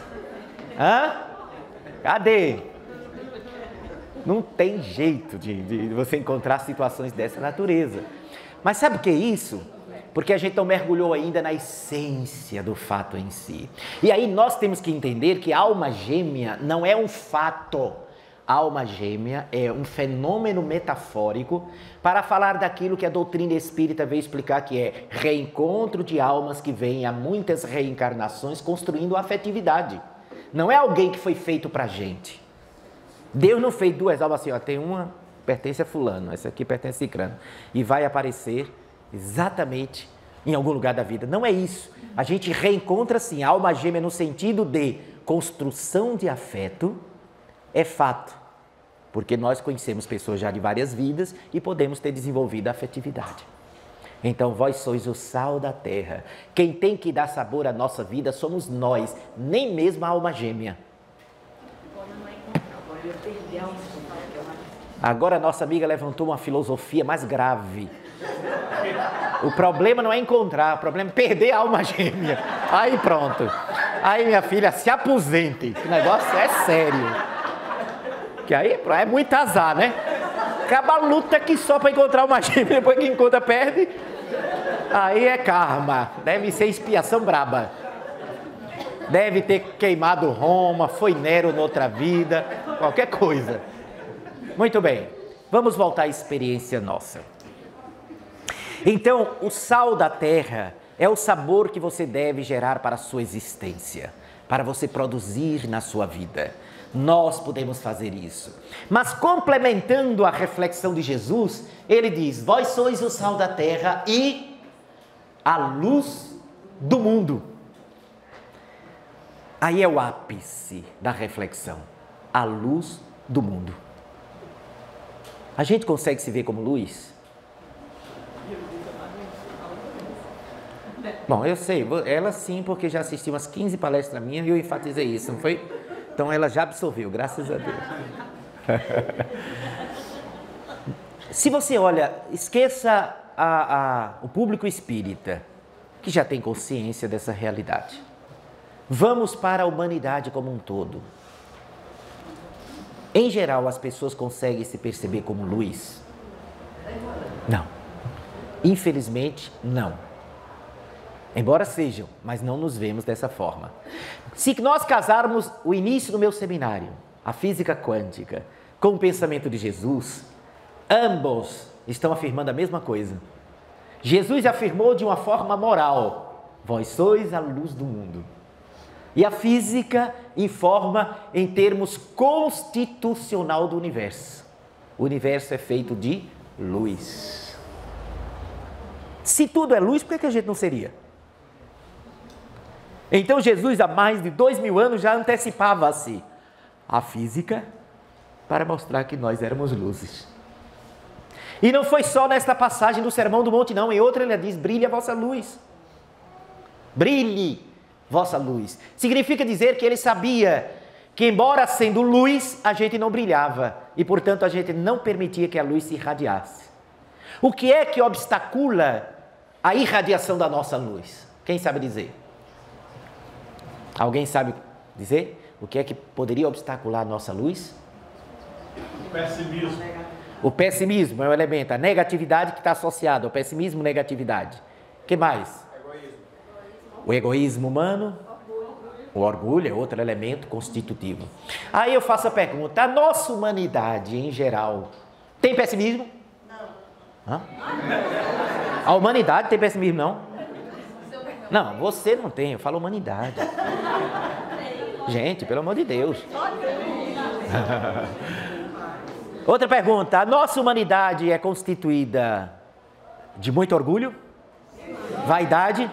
Cadê? Não tem jeito de você encontrar situações dessa natureza. Mas sabe o que é isso? Porque a gente não mergulhou ainda na essência do fato em si. E aí nós temos que entender que a alma gêmea não é um fato. A alma gêmea é um fenômeno metafórico para falar daquilo que a doutrina espírita veio explicar, que é reencontro de almas que vêm a muitas reencarnações construindo afetividade. Não é alguém que foi feito para a gente. Deus não fez 2 almas assim, tem uma pertence a fulano, essa aqui pertence a cicrano. E vai aparecer exatamente em algum lugar da vida. Não é isso. A gente reencontra sim, a alma gêmea no sentido de construção de afeto, é fato. Porque nós conhecemos pessoas já de várias vidas e podemos ter desenvolvido a afetividade. Então, vós sois o sal da terra. Quem tem que dar sabor à nossa vida somos nós, nem mesmo a alma gêmea. Agora a nossa amiga levantou uma filosofia mais grave. O problema não é encontrar, o problema é perder a alma gêmea. Aí pronto. Aí minha filha, se aposente. O negócio é sério. Que aí é muito azar, né? Acaba a luta aqui só para encontrar uma gêmea, depois que encontra perde. Aí é karma. Deve ser expiação braba. Deve ter queimado Roma, foi Nero noutra vida, qualquer coisa. Muito bem, vamos voltar à experiência nossa. Então, o sal da terra é o sabor que você deve gerar para a sua existência, para você produzir na sua vida. Nós podemos fazer isso. Mas complementando a reflexão de Jesus, ele diz: vós sois o sal da terra e a luz do mundo. Aí é o ápice da reflexão, a luz do mundo. A gente consegue se ver como luz? Bom, eu sei, ela sim, porque já assistiu umas 15 palestras minhas e eu enfatizei isso, não foi? Então ela já absorveu, graças a Deus. Se você olha, esqueça o público espírita, que já tem consciência dessa realidade. Vamos para a humanidade como um todo. Em geral, as pessoas conseguem se perceber como luz? Não. Infelizmente, não. Embora sejam, mas não nos vemos dessa forma. Se nós casarmos o início do meu seminário, a física quântica, com o pensamento de Jesus, ambos estão afirmando a mesma coisa. Jesus afirmou de uma forma moral: vós sois a luz do mundo. E a física informa em termos constitucional do universo. O universo é feito de luz. Se tudo é luz, por que a gente não seria? Então Jesus, há mais de 2000 anos, já antecipava-se a física para mostrar que nós éramos luzes. E não foi só nesta passagem do Sermão do Monte, não. Em outra ele diz: brilhe a vossa luz. Brilhe vossa luz. Significa dizer que ele sabia que, embora sendo luz, a gente não brilhava. E, portanto, a gente não permitia que a luz se irradiasse. O que é que obstacula a irradiação da nossa luz? Quem sabe dizer? Alguém sabe dizer? O que é que poderia obstacular a nossa luz? O pessimismo. O pessimismo é um elemento. A negatividade que está associada ao pessimismo, negatividade. O que mais? O egoísmo humano, o orgulho é outro elemento constitutivo. Aí eu faço a pergunta: a nossa humanidade em geral tem pessimismo? Não. Hã? A humanidade tem pessimismo, não? Não, você não tem, eu falo humanidade. Gente, pelo amor de Deus. Outra pergunta: a nossa humanidade é constituída de muito orgulho? Vaidade?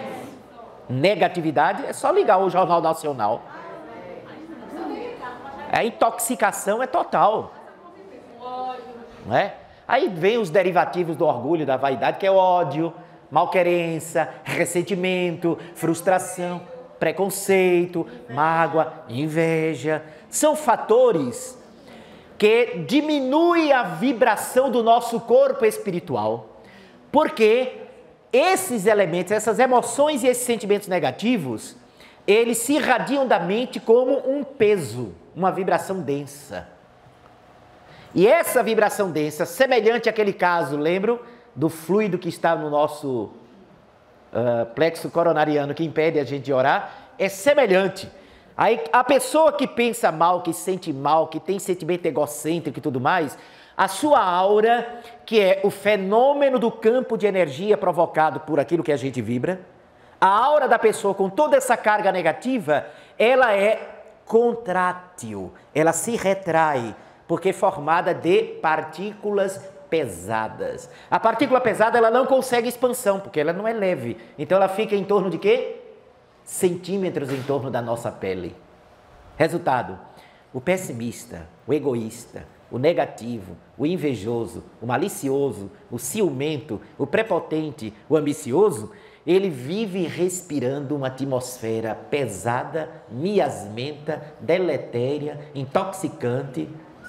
Negatividade? É só ligar o Jornal Nacional. A intoxicação é total. Não é? Aí vem os derivativos do orgulho, da vaidade, que é ódio, malquerença, ressentimento, frustração, preconceito, mágoa, inveja. São fatores que diminuem a vibração do nosso corpo espiritual. Porque esses elementos, essas emoções e esses sentimentos negativos, eles se irradiam da mente como um peso, uma vibração densa. E essa vibração densa, semelhante àquele caso, lembram? Do fluido que está no nosso plexo coronariano, que impede a gente de orar, é semelhante. Aí a pessoa que pensa mal, que sente mal, que tem sentimento egocêntrico e tudo mais, a sua aura, que é o fenômeno do campo de energia provocado por aquilo que a gente vibra, a aura da pessoa com toda essa carga negativa, ela é contrátil, ela se retrai, porque é formada de partículas pesadas. A partícula pesada, ela não consegue expansão, porque ela não é leve. Então ela fica em torno de quê? Centímetros em torno da nossa pele. Resultado, o pessimista, o egoísta, o negativo, o invejoso, o malicioso, o ciumento, o prepotente, o ambicioso, ele vive respirando uma atmosfera pesada, miasmenta, deletéria, intoxicante,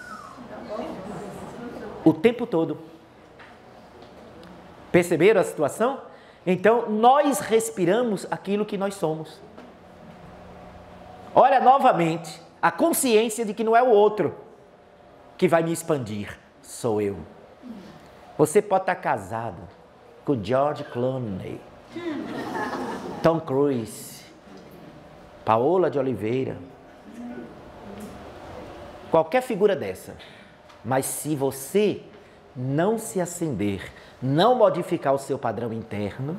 o tempo todo. Perceberam a situação? Então, nós respiramos aquilo que nós somos. Olha novamente, a consciência de que não é o outro que vai me expandir, sou eu. Você pode estar casado com George Clooney, Tom Cruise, Paola de Oliveira, qualquer figura dessa. Mas se você não se acender, não modificar o seu padrão interno,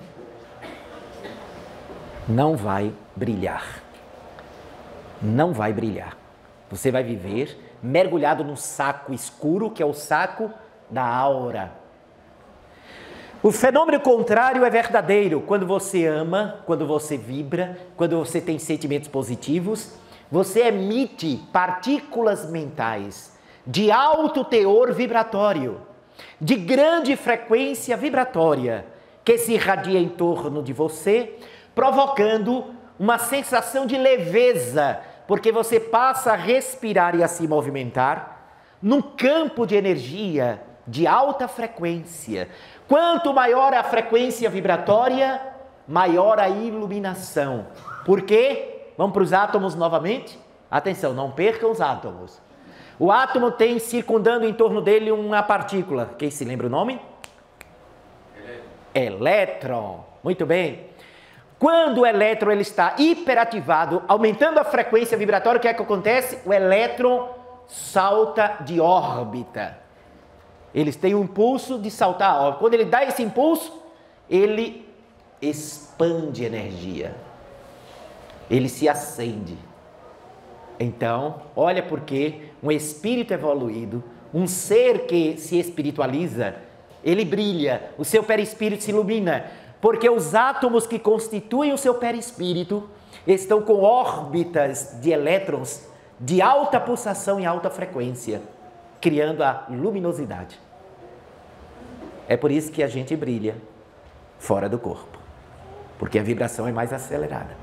não vai brilhar. Não vai brilhar. Você vai viver mergulhado num saco escuro, que é o saco da aura. O fenômeno contrário é verdadeiro. Quando você ama, quando você vibra, quando você tem sentimentos positivos, você emite partículas mentais de alto teor vibratório, de grande frequência vibratória, que se irradia em torno de você, provocando uma sensação de leveza, porque você passa a respirar e a se movimentar num campo de energia de alta frequência. Quanto maior a frequência vibratória, maior a iluminação. Por quê? Vamos para os átomos novamente? Atenção, não percam os átomos. O átomo tem circundando em torno dele uma partícula. Quem se lembra o nome? Elétron. Muito bem. Quando o elétron ele está hiperativado, aumentando a frequência vibratória, o que é que acontece? O elétron salta de órbita. Eles têm um impulso de saltar a órbita. Quando ele dá esse impulso, ele expande energia. Ele se acende. Então, olha porque um espírito evoluído, um ser que se espiritualiza, ele brilha, o seu perispírito se ilumina, porque os átomos que constituem o seu perispírito estão com órbitas de elétrons de alta pulsação e alta frequência, criando a luminosidade. É por isso que a gente brilha fora do corpo, porque a vibração é mais acelerada.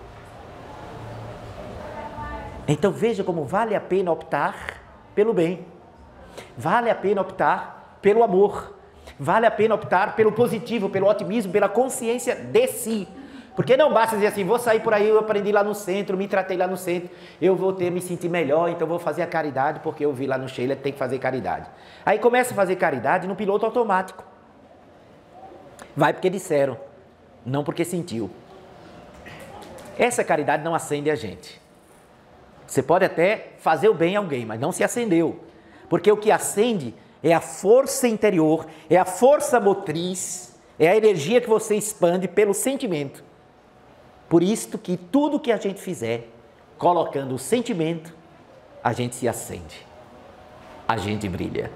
Então veja como vale a pena optar pelo bem, vale a pena optar pelo amor, vale a pena optar pelo positivo, pelo otimismo, pela consciência de si. Porque não basta dizer assim, vou sair por aí, eu aprendi lá no centro, me tratei lá no centro, eu vou me sentir melhor, então vou fazer a caridade, porque eu vi lá no Sheila que tem que fazer caridade. Aí começa a fazer caridade no piloto automático. Vai porque disseram, não porque sentiu. Essa caridade não acende a gente. Você pode até fazer o bem a alguém, mas não se acendeu. Porque o que acende é a força interior, é a força motriz, é a energia que você expande pelo sentimento. Por isso que tudo que a gente fizer, colocando o sentimento, a gente se acende. A gente brilha.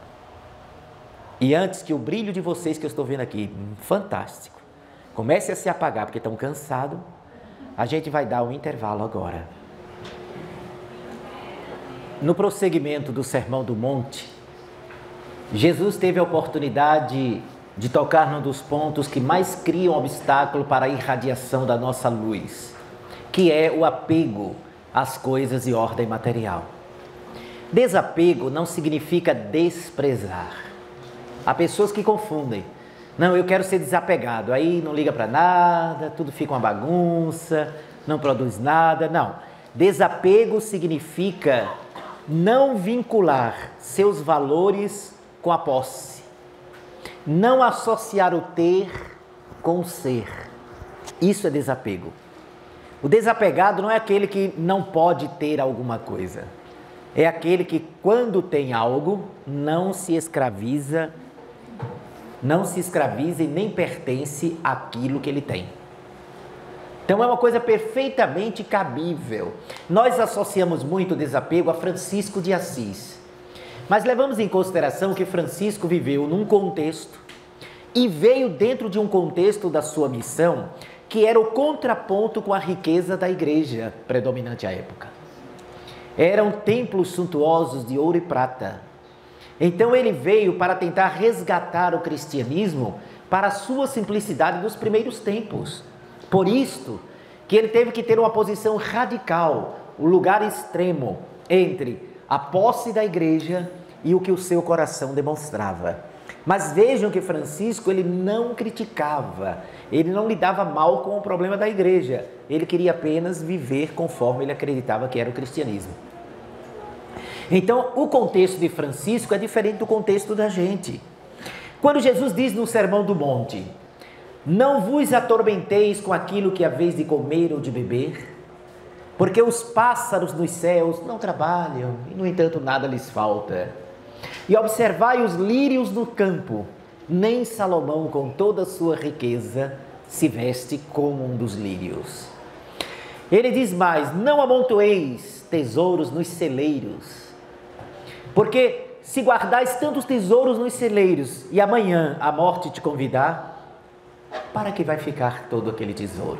E antes que o brilho de vocês que eu estou vendo aqui, fantástico, comece a se apagar porque estão cansados, a gente vai dar um intervalo agora. No prosseguimento do Sermão do Monte, Jesus teve a oportunidade de tocar num dos pontos que mais criam obstáculo para a irradiação da nossa luz, que é o apego às coisas de ordem material. Desapego não significa desprezar. Há pessoas que confundem. Não, eu quero ser desapegado, aí não liga para nada, tudo fica uma bagunça, não produz nada. Não, desapego significa não vincular seus valores com a posse, não associar o ter com o ser. Isso é desapego. O desapegado não é aquele que não pode ter alguma coisa, é aquele que, quando tem algo, não se escraviza e nem pertence àquilo que ele tem. Então é uma coisa perfeitamente cabível. Nós associamos muito o desapego a Francisco de Assis, mas levamos em consideração que Francisco viveu num contexto e veio dentro de um contexto da sua missão que era o contraponto com a riqueza da igreja predominante à época. Eram templos suntuosos de ouro e prata. Então ele veio para tentar resgatar o cristianismo para a sua simplicidade dos primeiros tempos. Por isto que ele teve que ter uma posição radical, o lugar extremo entre a posse da igreja e o que o seu coração demonstrava. Mas vejam que Francisco, ele não criticava, ele não lidava mal com o problema da igreja, ele queria apenas viver conforme ele acreditava que era o cristianismo. Então, o contexto de Francisco é diferente do contexto da gente. Quando Jesus diz no Sermão do Monte: não vos atormenteis com aquilo que haveis de comer ou de beber, porque os pássaros nos céus não trabalham e, no entanto, nada lhes falta. E observai os lírios do campo, nem Salomão, com toda a sua riqueza, se veste como um dos lírios. Ele diz mais: não amontoeis tesouros nos celeiros, porque se guardais tantos tesouros nos celeiros e amanhã a morte te convidar, para que vai ficar todo aquele tesouro?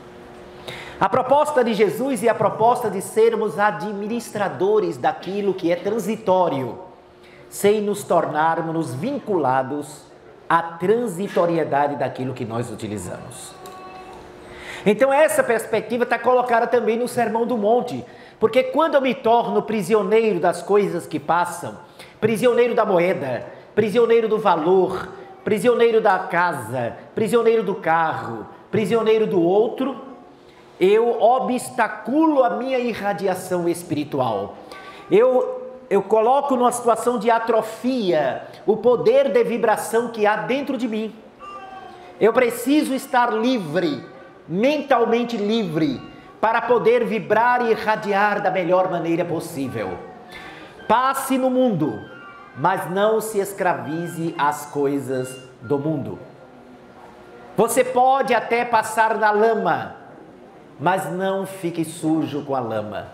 A proposta de Jesus é a proposta de sermos administradores daquilo que é transitório, sem nos tornarmos vinculados à transitoriedade daquilo que nós utilizamos. Então essa perspectiva está colocada também no Sermão do Monte, porque quando eu me torno prisioneiro das coisas que passam, prisioneiro da moeda, prisioneiro do valor, prisioneiro da casa, prisioneiro do carro, prisioneiro do outro, eu obstaculo a minha irradiação espiritual. Eu coloco numa situação de atrofia o poder de vibração que há dentro de mim. Eu preciso estar livre, mentalmente livre, para poder vibrar e irradiar da melhor maneira possível. Passe no mundo, mas não se escravize às coisas do mundo. Você pode até passar na lama, mas não fique sujo com a lama.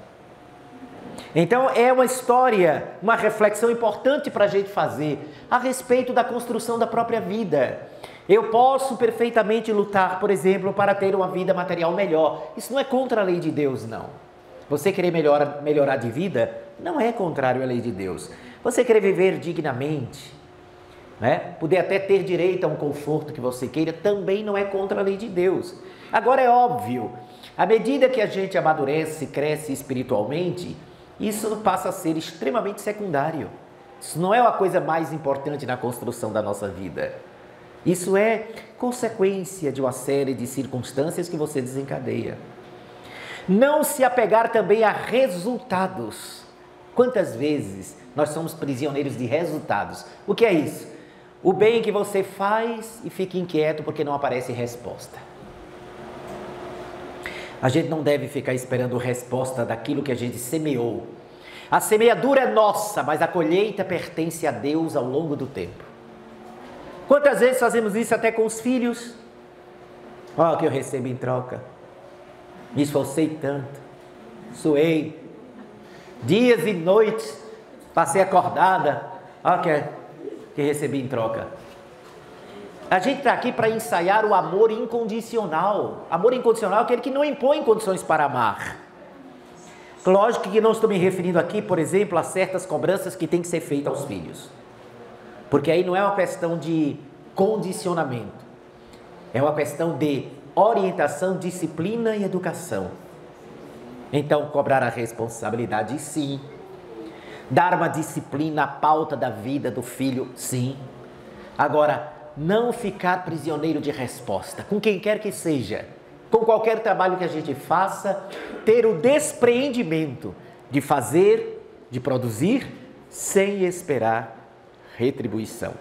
Então é uma história, uma reflexão importante para a gente fazer a respeito da construção da própria vida. Eu posso perfeitamente lutar, por exemplo, para ter uma vida material melhor. Isso não é contra a lei de Deus, não. Você querer melhorar de vida não é contrário à lei de Deus. Você querer viver dignamente, né? Poder até ter direito a um conforto que você queira, também não é contra a lei de Deus. Agora é óbvio, à medida que a gente amadurece, cresce espiritualmente, isso passa a ser extremamente secundário. Isso não é uma coisa mais importante na construção da nossa vida. Isso é consequência de uma série de circunstâncias que você desencadeia. Não se apegar também a resultados. Quantas vezes nós somos prisioneiros de resultados? O que é isso? O bem que você faz e fica inquieto porque não aparece resposta. A gente não deve ficar esperando resposta daquilo que a gente semeou. A semeadura é nossa, mas a colheita pertence a Deus ao longo do tempo. Quantas vezes fazemos isso até com os filhos? Olha o que eu recebo em troca. Me esforcei tanto, suei, dias e noites, passei acordada. Olha o que recebi em troca. A gente está aqui para ensaiar o amor incondicional. Amor incondicional é aquele que não impõe condições para amar. Lógico que não estou me referindo aqui, por exemplo, a certas cobranças que têm que ser feitas aos filhos. Porque aí não é uma questão de condicionamento. É uma questão de orientação, disciplina e educação. Então, cobrar a responsabilidade, sim. Dar uma disciplina à pauta da vida do filho, sim. Agora, não ficar prisioneiro de resposta, com quem quer que seja. Com qualquer trabalho que a gente faça, ter o despreendimento de fazer, de produzir, sem esperar retribuição.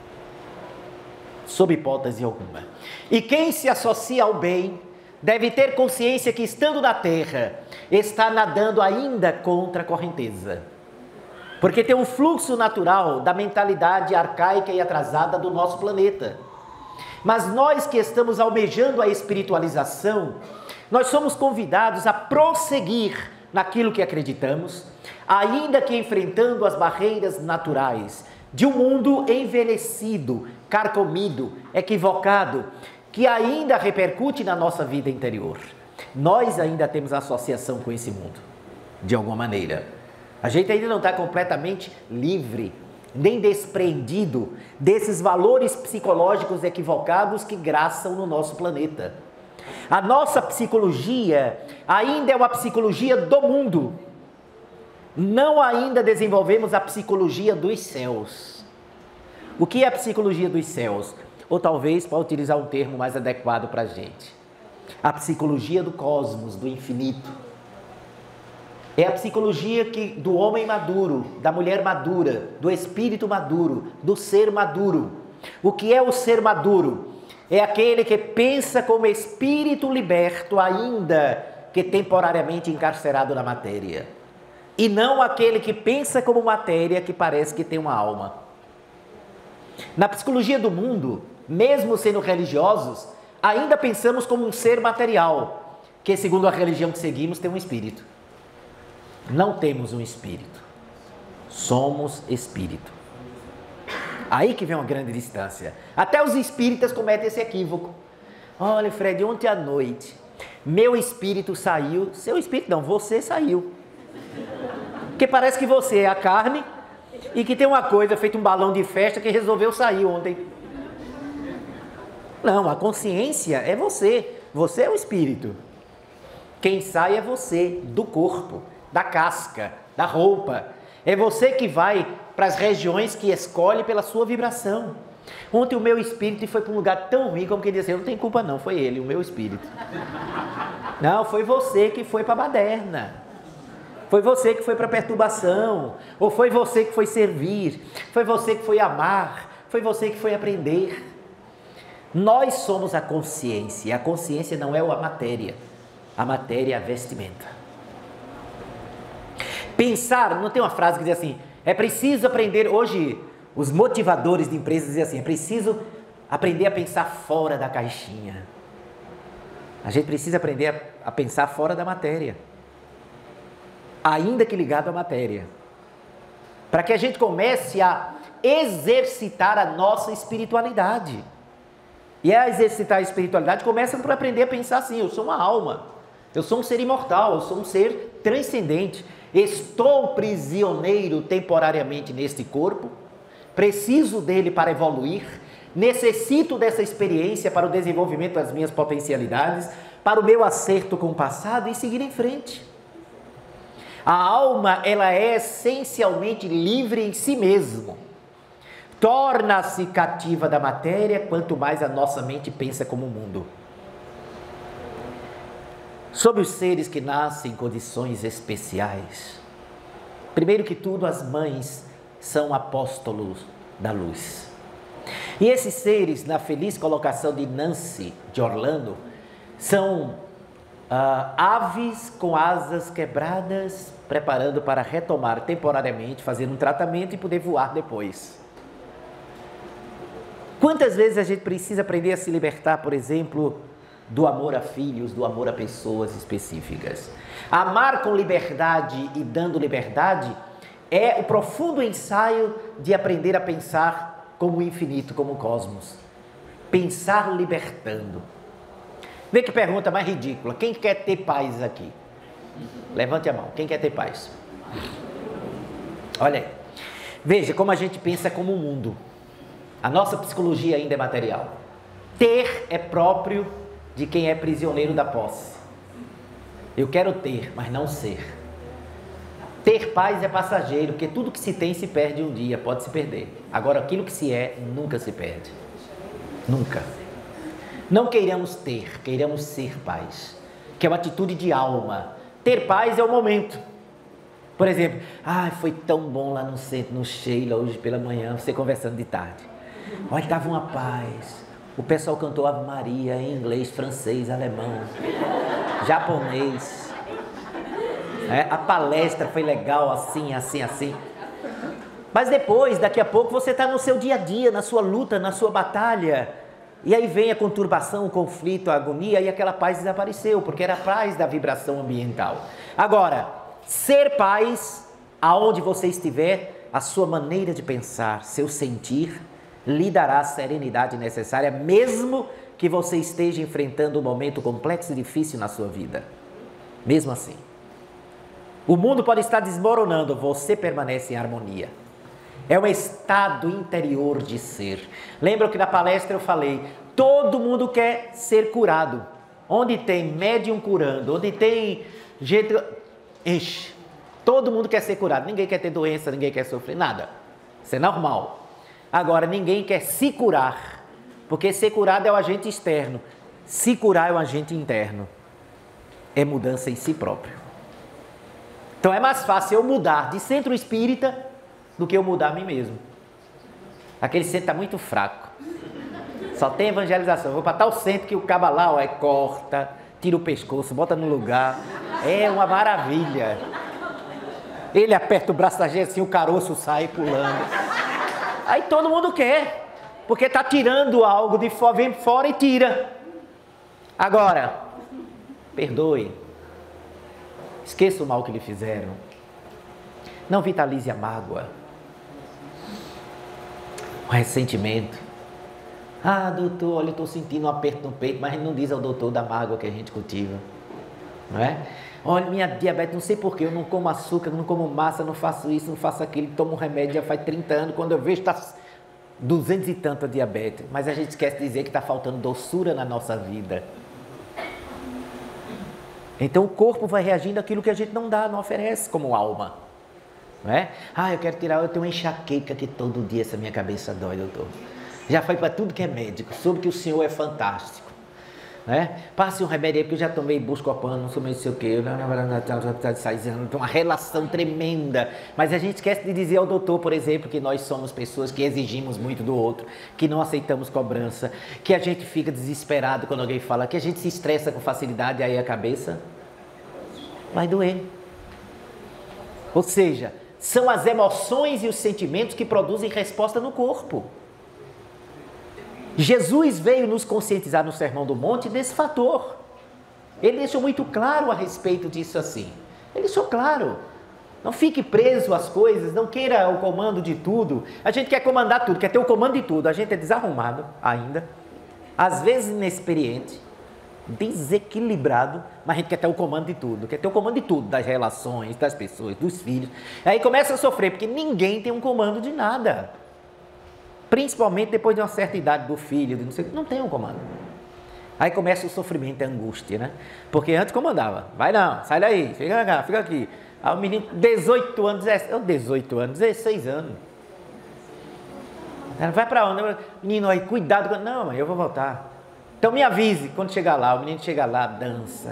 Sob hipótese alguma. E quem se associa ao bem, deve ter consciência que, estando na terra, está nadando ainda contra a correnteza. Porque tem um fluxo natural da mentalidade arcaica e atrasada do nosso planeta. Mas nós que estamos almejando a espiritualização, nós somos convidados a prosseguir naquilo que acreditamos, ainda que enfrentando as barreiras naturais de um mundo envelhecido, carcomido, equivocado, que ainda repercute na nossa vida interior. Nós ainda temos associação com esse mundo, de alguma maneira. A gente ainda não está completamente livre, nem desprendido desses valores psicológicos equivocados que graçam no nosso planeta. A nossa psicologia ainda é uma psicologia do mundo. Não ainda desenvolvemos a psicologia dos céus. O que é a psicologia dos céus? Ou talvez, para utilizar um termo mais adequado para a gente, a psicologia do cosmos, do infinito. É a psicologia do homem maduro, da mulher madura, do espírito maduro, do ser maduro. O que é o ser maduro? É aquele que pensa como espírito liberto, ainda que temporariamente encarcerado na matéria. E não aquele que pensa como matéria, que parece que tem uma alma. Na psicologia do mundo, mesmo sendo religiosos, ainda pensamos como um ser material, que segundo a religião que seguimos tem um espírito. Não temos um espírito, somos espírito. Aí que vem uma grande distância. Até os espíritas cometem esse equívoco. Olha, Fred, ontem à noite, meu espírito saiu. Seu espírito não, você saiu. Porque parece que você é a carne e que tem uma coisa, feito um balão de festa, que resolveu sair ontem. Não, a consciência é você. Você é o espírito. Quem sai é você, do corpo, da casca, da roupa. É você que vai para as regiões que escolhe pela sua vibração. Ontem o meu espírito foi para um lugar tão ruim, como quem diz assim, não tem culpa não, foi ele, o meu espírito. Não, foi você que foi para a baderna. Foi você que foi para a perturbação. Ou foi você que foi servir. Foi você que foi amar. Foi você que foi aprender. Nós somos a consciência. A consciência não é a matéria. A matéria é a vestimenta. Pensar, não tem uma frase que diz assim, é preciso aprender, hoje os motivadores de empresas dizem assim, é preciso aprender a pensar fora da caixinha. A gente precisa aprender a pensar fora da matéria, ainda que ligado à matéria, para que a gente comece a exercitar a nossa espiritualidade. E a exercitar a espiritualidade começa por aprender a pensar assim, eu sou uma alma, eu sou um ser imortal, eu sou um ser transcendente. Estou prisioneiro temporariamente neste corpo, preciso dele para evoluir, necessito dessa experiência para o desenvolvimento das minhas potencialidades, para o meu acerto com o passado e seguir em frente. A alma, ela é essencialmente livre em si mesma. Torna-se cativa da matéria quanto mais a nossa mente pensa como o mundo. Sobre os seres que nascem em condições especiais. Primeiro que tudo, as mães são apóstolos da luz. E esses seres, na feliz colocação de Nancy de Orlando, são aves com asas quebradas, preparando para retomar temporariamente, fazer um tratamento e poder voar depois. Quantas vezes a gente precisa aprender a se libertar, por exemplo, do amor a filhos, do amor a pessoas específicas? Amar com liberdade e dando liberdade é o profundo ensaio de aprender a pensar como o infinito, como o cosmos. Pensar libertando. Vê que pergunta mais ridícula. Quem quer ter paz aqui? Levante a mão. Quem quer ter paz? Olha aí. Veja como a gente pensa como o mundo. A nossa psicologia ainda é material. Ter é próprio de quem é prisioneiro da posse. Eu quero ter, mas não ser. Ter paz é passageiro, porque tudo que se tem se perde um dia, pode se perder. Agora, aquilo que se é, nunca se perde. Nunca. Não queiramos ter, queiramos ser paz, que é uma atitude de alma. Ter paz é o momento. Por exemplo, foi tão bom lá no centro, no Sheila, hoje pela manhã, você conversando de tarde. Olha, estava uma paz. O pessoal cantou Ave Maria em inglês, francês, alemão, japonês. A palestra foi legal, assim. Mas depois, daqui a pouco, você está no seu dia a dia, na sua luta, na sua batalha. E aí vem a conturbação, o conflito, a agonia, e aquela paz desapareceu, porque era a paz da vibração ambiental. Agora, ser paz, aonde você estiver, a sua maneira de pensar, seu sentir, lhe dará a serenidade necessária, mesmo que você esteja enfrentando um momento complexo e difícil na sua vida. Mesmo assim. O mundo pode estar desmoronando, você permanece em harmonia. É um estado interior de ser. Lembra que na palestra eu falei, todo mundo quer ser curado. Onde tem médium curando, onde tem gente... Ixi, todo mundo quer ser curado. Ninguém quer ter doença, ninguém quer sofrer, nada. Isso é normal. Agora, ninguém quer se curar, porque ser curado é o agente externo. Se curar é o agente interno. É mudança em si próprio. Então é mais fácil eu mudar de centro espírita do que eu mudar a mim mesmo. Aquele centro está muito fraco. Só tem evangelização. Eu vou para tal centro que o caba lá, corta, tira o pescoço, bota no lugar. É uma maravilha. Ele aperta o braço da gente assim, o caroço sai pulando. Aí todo mundo quer, porque está tirando algo de fora, vem fora e tira. Agora, perdoe. Esqueça o mal que lhe fizeram. Não vitalize a mágoa. O ressentimento. Doutor, olha, eu estou sentindo um aperto no peito, mas a gente não diz ao doutor da mágoa que a gente cultiva. Não é? Olha, minha diabetes, não sei porquê, eu não como açúcar, não como massa, não faço isso, não faço aquilo, tomo um remédio já faz 30 anos, quando eu vejo está 200 e tanto a diabetes. Mas a gente esquece de dizer que está faltando doçura na nossa vida. Então o corpo vai reagindo àquilo que a gente não dá, não oferece como alma. Não é? Eu quero tirar, eu tenho uma enxaqueca que todo dia essa minha cabeça dói, doutor. Já foi para tudo que é médico, soube que o senhor é fantástico. Né? Passe um remédio aí, porque eu já tomei Buscopan, não sei o que, tem uma relação tremenda. Mas a gente esquece de dizer ao doutor, por exemplo, que nós somos pessoas que exigimos muito do outro, que não aceitamos cobrança, que a gente fica desesperado quando alguém fala, que a gente se estressa com facilidade, aí a cabeça vai doer. Ou seja, são as emoções e os sentimentos que produzem resposta no corpo. Jesus veio nos conscientizar no Sermão do Monte desse fator. Ele deixou muito claro a respeito disso assim. Ele deixou claro. Não fique preso às coisas, não queira o comando de tudo. A gente quer comandar tudo, quer ter o comando de tudo. A gente é desarrumado ainda, às vezes inexperiente, desequilibrado, mas a gente quer ter o comando de tudo. Quer ter o comando de tudo, das relações, das pessoas, dos filhos. Aí começa a sofrer, porque ninguém tem um comando de nada. Principalmente depois de uma certa idade do filho, não tem um comando. Aí começa o sofrimento e a angústia, né? Porque antes comandava, vai não, sai daí, fica aqui. Aí o menino, 18 anos, 16 anos. Vai pra onde? Menino, aí, cuidado. Não, mãe, eu vou voltar. Então me avise quando chegar lá. O menino chega lá, dança.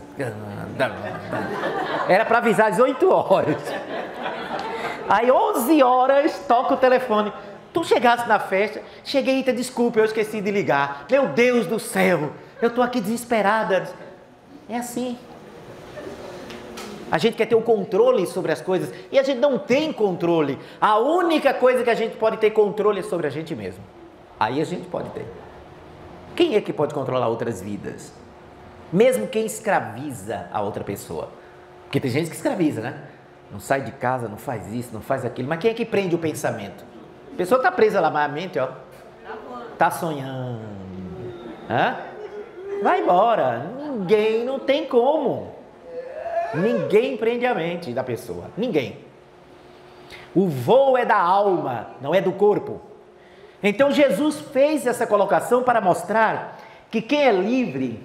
Era para avisar às 18 horas. Aí 11 horas, toca o telefone. Tu chegasse na festa, cheguei, desculpa, eu esqueci de ligar. Meu Deus do céu, eu estou aqui desesperada. É assim. A gente quer ter o controle sobre as coisas e a gente não tem controle. A única coisa que a gente pode ter controle é sobre a gente mesmo. Aí a gente pode ter. Quem é que pode controlar outras vidas? Mesmo quem escraviza a outra pessoa. Porque tem gente que escraviza, né? Não sai de casa, não faz isso, não faz aquilo. Mas quem é que prende o pensamento? A pessoa está presa lá, mas a mente, ó, está sonhando. Vai embora. Ninguém, não tem como. Ninguém prende a mente da pessoa. Ninguém. O voo é da alma, não é do corpo. Então Jesus fez essa colocação para mostrar que quem é livre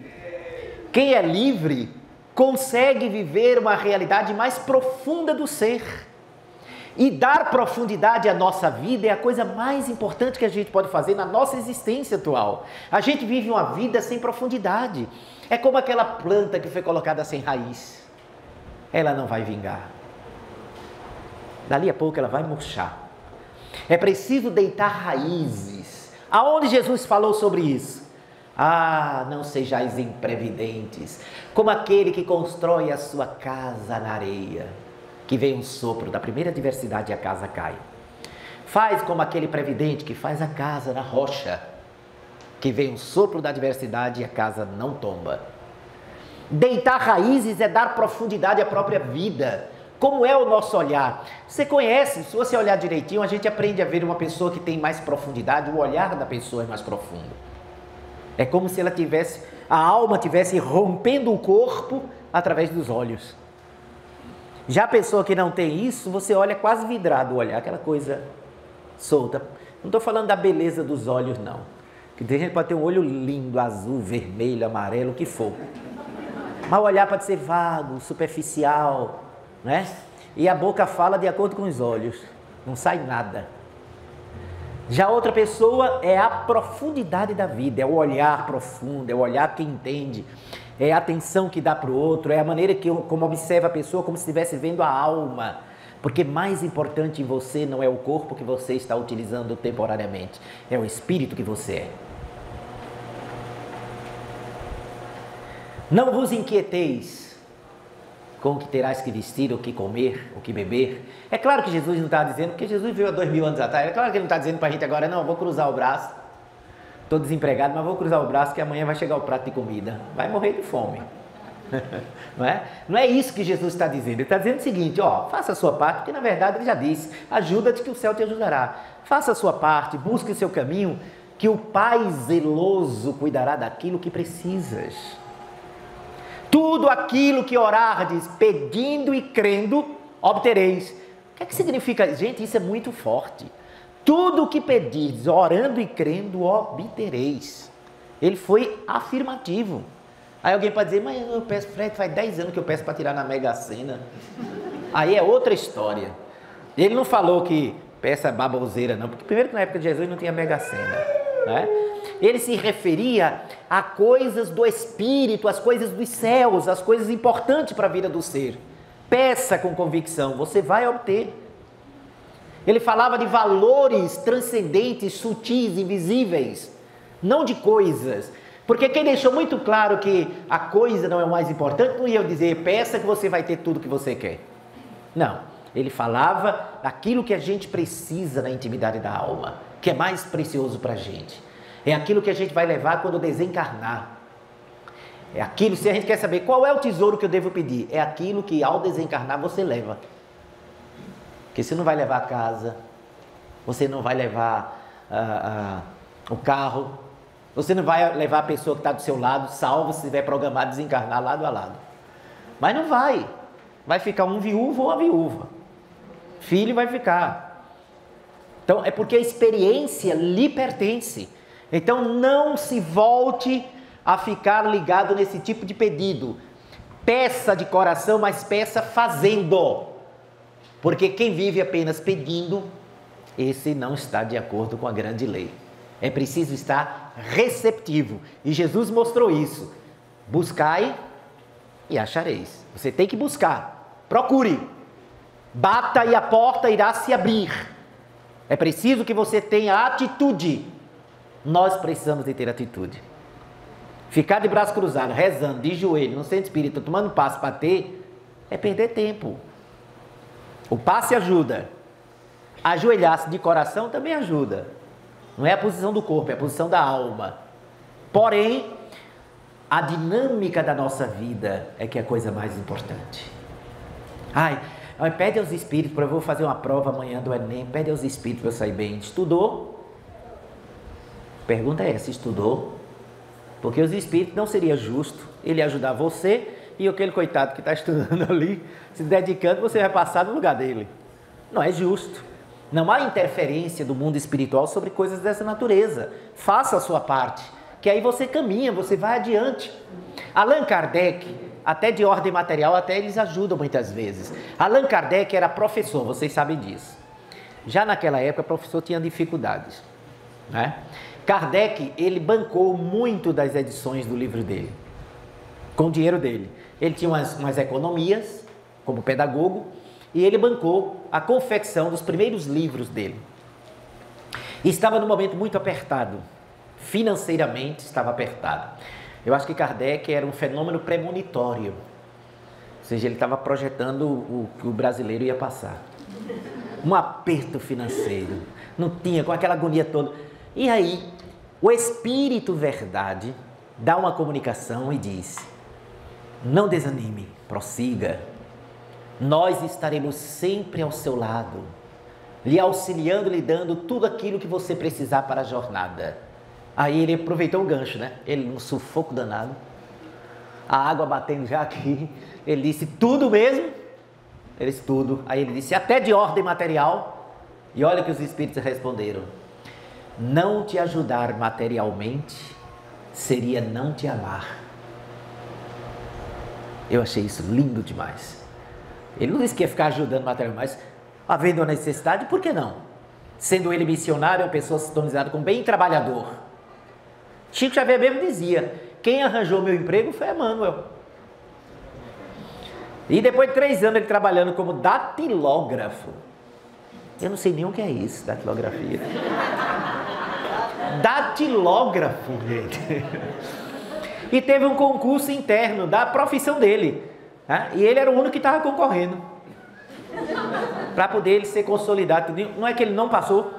consegue viver uma realidade mais profunda do ser. E dar profundidade à nossa vida é a coisa mais importante que a gente pode fazer na nossa existência atual. A gente vive uma vida sem profundidade. É como aquela planta que foi colocada sem raiz. Ela não vai vingar. Dali a pouco ela vai murchar. É preciso deitar raízes. Aonde Jesus falou sobre isso? Ah, não sejais imprevidentes, como aquele que constrói a sua casa na areia, que vem um sopro da primeira adversidade e a casa cai. Faz como aquele previdente que faz a casa na rocha, que vem um sopro da adversidade e a casa não tomba. Deitar raízes é dar profundidade à própria vida. Como é o nosso olhar? Você conhece, se você olhar direitinho, a gente aprende a ver uma pessoa que tem mais profundidade, o olhar da pessoa é mais profundo. É como se a alma estivesse rompendo o corpo através dos olhos. Já a pessoa que não tem isso, você olha quase vidrado o olhar, aquela coisa solta. Não estou falando da beleza dos olhos, não. Que tem gente que pode ter um olho lindo, azul, vermelho, amarelo, o que for. Mas o olhar pode ser vago, superficial, né? E a boca fala de acordo com os olhos, não sai nada. Já outra pessoa é a profundidade da vida, é o olhar profundo, é o olhar que entende, é a atenção que dá para o outro, é a maneira como observa a pessoa, como se estivesse vendo a alma. Porque mais importante em você não é o corpo que você está utilizando temporariamente, é o espírito que você é. Não vos inquieteis com o que terás que vestir, o que comer, o que beber. É claro que Jesus não está dizendo, porque Jesus veio há 2000 anos atrás, é claro que ele não está dizendo para a gente agora, não, vou cruzar o braço, estou desempregado, mas vou cruzar o braço que amanhã vai chegar o prato de comida, vai morrer de fome. Não é? Não é isso que Jesus está dizendo, ele está dizendo o seguinte, ó, faça a sua parte, porque na verdade ele já disse, ajuda-te que o céu te ajudará. Faça a sua parte, busque o seu caminho, que o Pai zeloso cuidará daquilo que precisas. Tudo aquilo que orardes, pedindo e crendo, obtereis. O que significa? Gente, isso é muito forte. Tudo o que pedirdes, orando e crendo, obtereis. Ele foi afirmativo. Aí alguém pode dizer, mas eu peço, Fred, faz 10 anos que eu peço para tirar na Mega Sena. Aí é outra história. Ele não falou que peça baboseira, não, porque primeiro que na época de Jesus não tinha Mega Sena, né? Ele se referia a coisas do Espírito, as coisas dos céus, as coisas importantes para a vida do ser. Peça com convicção, você vai obter. Ele falava de valores transcendentes, sutis, invisíveis, não de coisas. Porque quem deixou muito claro que a coisa não é o mais importante, não ia dizer, peça que você vai ter tudo que você quer. Não, ele falava daquilo que a gente precisa na intimidade da alma, que é mais precioso para a gente. É aquilo que a gente vai levar quando desencarnar. É aquilo, se a gente quer saber qual é o tesouro que eu devo pedir, é aquilo que ao desencarnar você leva. Porque você não vai levar a casa, você não vai levar o carro, você não vai levar a pessoa que está do seu lado, salvo se estiver programado desencarnar lado a lado. Mas não vai. Vai ficar um viúvo ou uma viúva. Filho vai ficar. Então, é porque a experiência lhe pertence. Então, não se volte a ficar ligado nesse tipo de pedido. Peça de coração, mas peça fazendo. Porque quem vive apenas pedindo, esse não está de acordo com a grande lei. É preciso estar receptivo. E Jesus mostrou isso. Buscai e achareis. Você tem que buscar. Procure. Bata e a porta irá se abrir. É preciso que você tenha atitude. Nós precisamos de ter atitude. Ficar de braço cruzado, rezando, de joelho, no centro espírita, tomando passo para ter, é perder tempo. O passe ajuda. Ajoelhar-se de coração também ajuda. Não é a posição do corpo, é a posição da alma. Porém, a dinâmica da nossa vida é que é a coisa mais importante. Pede aos espíritos, eu vou fazer uma prova amanhã do Enem, pede aos espíritos para eu sair bem. Estudou? Pergunta é essa, estudou? Porque os espíritos não seria justo ele ajudar você e aquele coitado que está estudando ali, se dedicando, você vai passar no lugar dele. Não é justo. Não há interferência do mundo espiritual sobre coisas dessa natureza. Faça a sua parte, que aí você caminha, você vai adiante. Allan Kardec, até de ordem material, até eles ajudam muitas vezes. Allan Kardec era professor, vocês sabem disso. Já naquela época, o professor tinha dificuldades, né? Kardec, ele bancou muito das edições do livro dele, com o dinheiro dele. Ele tinha umas economias, como pedagogo, e ele bancou a confecção dos primeiros livros dele. E estava num momento muito apertado, financeiramente estava apertado. Eu acho que Kardec era um fenômeno premonitório, ou seja, ele estava projetando o que o brasileiro ia passar. Um aperto financeiro, não tinha, com aquela agonia toda. E aí, o Espírito Verdade dá uma comunicação e diz: não desanime, prossiga. Nós estaremos sempre ao seu lado, lhe auxiliando, lhe dando tudo aquilo que você precisar para a jornada. Aí ele aproveitou o gancho, né? Ele num sufoco danado, a água batendo já aqui, ele disse: tudo mesmo? Ele disse: tudo. Aí ele disse: até de ordem material. E olha que os espíritos responderam: não te ajudar materialmente seria não te amar. Eu achei isso lindo demais. Ele não disse que ia ficar ajudando materialmente, mas havendo a necessidade, por que não? Sendo ele missionário, uma pessoa sintonizada com bem trabalhador. Chico Xavier mesmo dizia: quem arranjou meu emprego foi Emmanuel. E depois de 3 anos ele trabalhando como datilógrafo. Eu não sei nem o que é isso, datilografia. Datilógrafo, gente. E teve um concurso interno da profissão dele, né? E ele era o único que estava concorrendo para poder ele ser consolidado. Não é que ele não passou.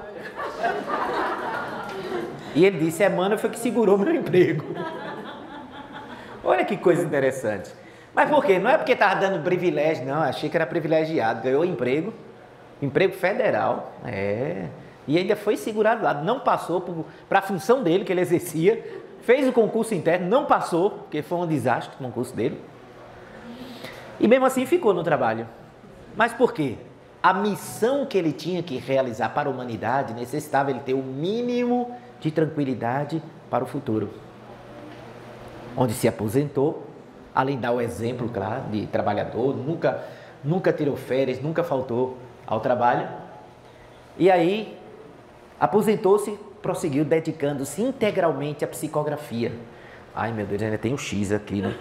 E ele disse: Emmanuel foi que segurou meu emprego. Olha que coisa interessante. Mas por quê? Não é porque estava dando privilégio, não. Achei que era privilegiado. Ganhou emprego federal. E ainda foi segurado lá. Não passou para a função dele que ele exercia. Fez o concurso interno, não passou, porque foi um desastre o concurso dele. E mesmo assim ficou no trabalho. Mas por quê? A missão que ele tinha que realizar para a humanidade necessitava ele ter o mínimo de tranquilidade para o futuro. Onde se aposentou, além de dar o exemplo, claro, de trabalhador, nunca tirou férias, nunca faltou ao trabalho. E aí, aposentou-se, prosseguiu dedicando-se integralmente à psicografia. Ai, meu Deus, ainda tem um X aqui, né?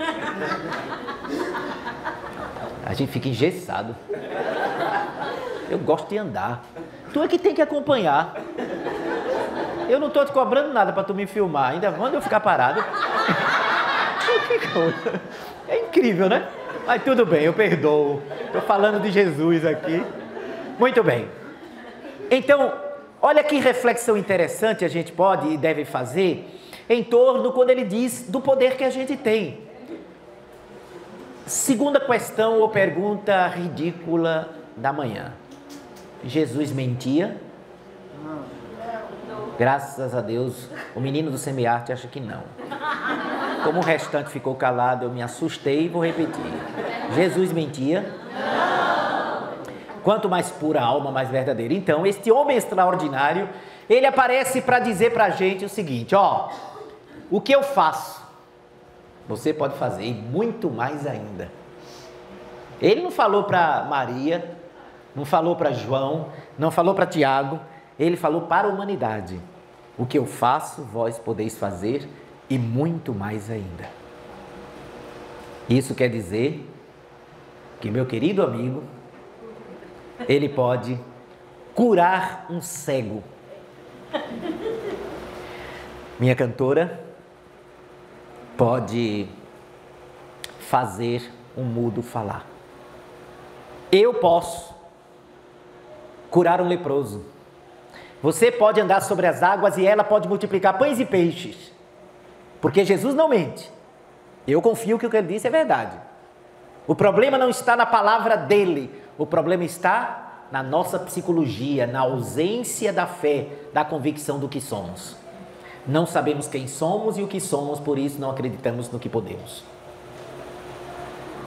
A gente fica engessado. Eu gosto de andar. Tu é que tem que acompanhar. Eu não estou te cobrando nada para tu me filmar. Ainda manda eu ficar parado. Que coisa. É incrível, né? Mas tudo bem, eu perdoo. Estou falando de Jesus aqui. Muito bem. Então, olha que reflexão interessante a gente pode e deve fazer em torno quando ele diz do poder que a gente tem. Segunda questão ou pergunta ridícula da manhã. Jesus mentia? Graças a Deus, o menino do semiarte acha que não. Como o restante ficou calado, eu me assustei e vou repetir. Jesus mentia? Não. Quanto mais pura a alma, mais verdadeira. Então, este homem extraordinário, ele aparece para dizer para a gente o seguinte: ó, o que eu faço, você pode fazer e muito mais ainda. Ele não falou para Maria, não falou para João, não falou para Tiago, ele falou para a humanidade. O que eu faço, vós podeis fazer e muito mais ainda. Isso quer dizer que meu querido amigo, ele pode curar um cego. Minha cantora pode fazer um mudo falar. Eu posso curar um leproso. Você pode andar sobre as águas e ela pode multiplicar pães e peixes. Porque Jesus não mente. Eu confio que o que ele disse é verdade. O problema não está na palavra dele. O problema está na nossa psicologia, na ausência da fé, da convicção do que somos. Não sabemos quem somos e o que somos, por isso não acreditamos no que podemos.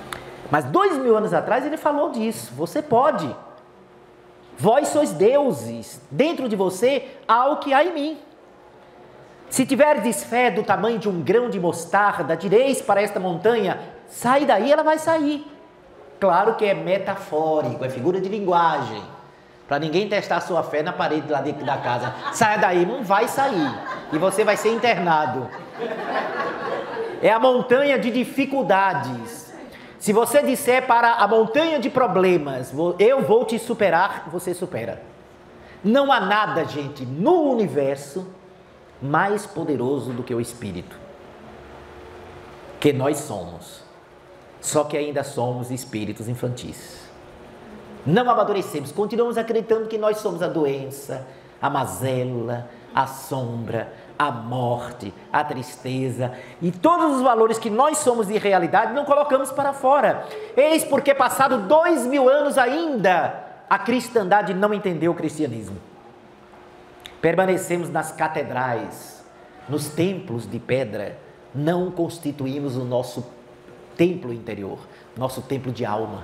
Mas 2000 anos atrás ele falou disso. Você pode. Vós sois deuses. Dentro de você há o que há em mim. Se tiverdes fé do tamanho de um grão de mostarda, direis para esta montanha, sai daí, ela vai sair. Claro que é metafórico, é figura de linguagem. Para ninguém testar sua fé na parede lá dentro da casa. Saia daí, não vai sair. E você vai ser internado. É a montanha de dificuldades. Se você disser para a montanha de problemas, eu vou te superar, você supera. Não há nada, gente, no universo mais poderoso do que o Espírito. Que nós somos. Só que ainda somos espíritos infantis. Não amadurecemos, continuamos acreditando que nós somos a doença, a mazela, a sombra, a morte, a tristeza e todos os valores que nós somos de realidade não colocamos para fora. Eis porque passado 2000 anos ainda a cristandade não entendeu o cristianismo. Permanecemos nas catedrais, nos templos de pedra, não constituímos o nosso templo interior, nosso templo de alma.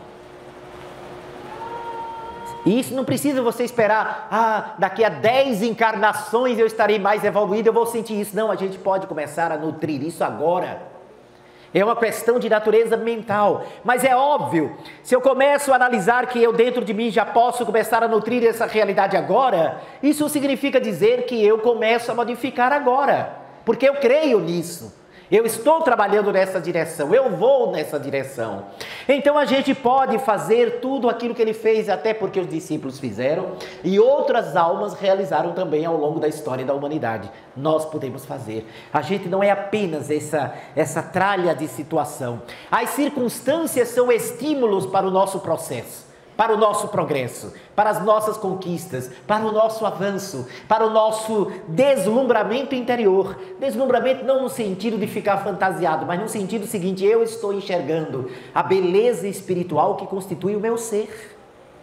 E isso não precisa você esperar, daqui a 10 encarnações eu estarei mais evoluído, eu vou sentir isso. Não, a gente pode começar a nutrir isso agora. É uma questão de natureza mental. Mas é óbvio, se eu começo a analisar que eu dentro de mim já posso começar a nutrir essa realidade agora, isso significa dizer que eu começo a modificar agora. Porque eu creio nisso. Eu estou trabalhando nessa direção, eu vou nessa direção. Então a gente pode fazer tudo aquilo que ele fez, até porque os discípulos fizeram e outras almas realizaram também ao longo da história da humanidade. Nós podemos fazer. A gente não é apenas essa tralha de situação. As circunstâncias são estímulos para o nosso processo, para o nosso progresso, para as nossas conquistas, para o nosso avanço, para o nosso deslumbramento interior. Deslumbramento não no sentido de ficar fantasiado, mas no sentido seguinte: eu estou enxergando a beleza espiritual que constitui o meu ser.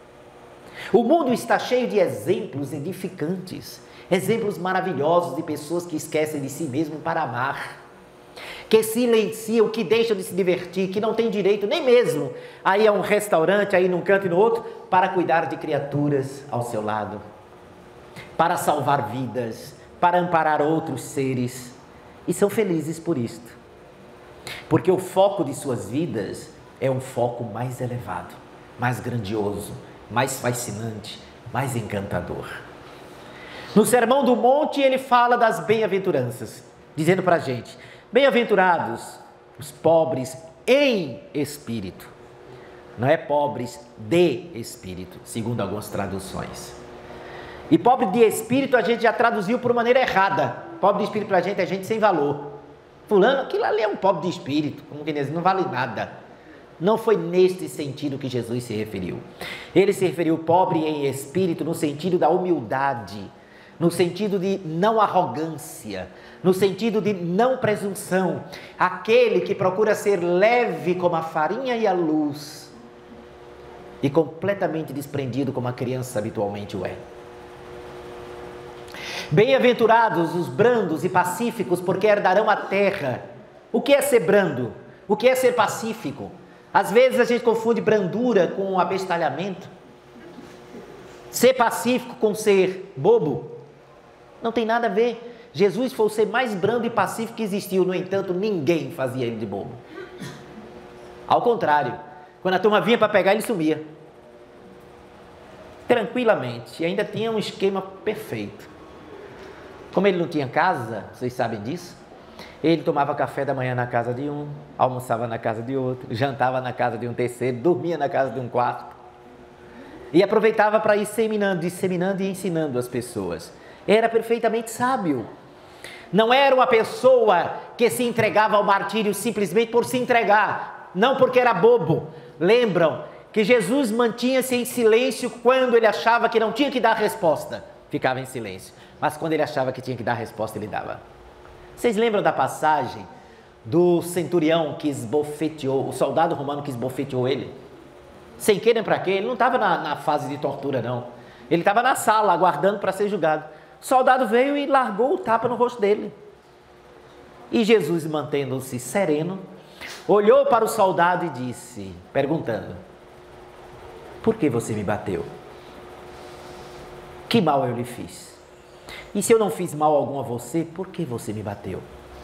O mundo está cheio de exemplos edificantes, exemplos maravilhosos de pessoas que esquecem de si mesmo para amar, que silenciam, que deixam de se divertir, que não tem direito nem mesmo a ir a um restaurante, a ir num canto e no outro, para cuidar de criaturas ao seu lado, para salvar vidas, para amparar outros seres, e são felizes por isto, porque o foco de suas vidas é um foco mais elevado, mais grandioso, mais fascinante, mais encantador. No Sermão do Monte ele fala das bem-aventuranças, dizendo para a gente: bem-aventurados os pobres em espírito. Não é pobres de espírito, segundo algumas traduções. E pobre de espírito a gente já traduziu por maneira errada. Pobre de espírito para a gente é gente sem valor. Fulano, aquilo ali é um pobre de espírito, como que diz, não vale nada. Não foi neste sentido que Jesus se referiu. Ele se referiu pobre em espírito no sentido da humildade, no sentido de não arrogância, no sentido de não presunção, aquele que procura ser leve como a farinha e a luz, e completamente desprendido como a criança habitualmente o é. Bem-aventurados os brandos e pacíficos, porque herdarão a terra. O que é ser brando? O que é ser pacífico? Às vezes a gente confunde brandura com abestalhamento. Ser pacífico com ser bobo não tem nada a ver. Jesus foi o ser mais brando e pacífico que existiu, no entanto, ninguém fazia ele de bobo. Ao contrário, quando a turma vinha para pegar, ele sumia. Tranquilamente, e ainda tinha um esquema perfeito. Como ele não tinha casa, vocês sabem disso, ele tomava café da manhã na casa de um, almoçava na casa de outro, jantava na casa de um terceiro, dormia na casa de um quarto. E aproveitava para ir disseminando e ensinando as pessoas. Era perfeitamente sábio. Não era uma pessoa que se entregava ao martírio simplesmente por se entregar, não porque era bobo. Lembram que Jesus mantinha-se em silêncio quando ele achava que não tinha que dar resposta, ficava em silêncio. Mas quando ele achava que tinha que dar resposta, ele dava. Vocês lembram da passagem do centurião que esbofeteou, o soldado romano que esbofeteou ele? Sem querer para quê? Ele não estava na fase de tortura, não. Ele estava na sala, aguardando para ser julgado. O soldado veio e largou o tapa no rosto dele. E Jesus, mantendo-se sereno, olhou para o soldado e disse, perguntando: por que você me bateu? Que mal eu lhe fiz? E se eu não fiz mal algum a você, por que você me bateu?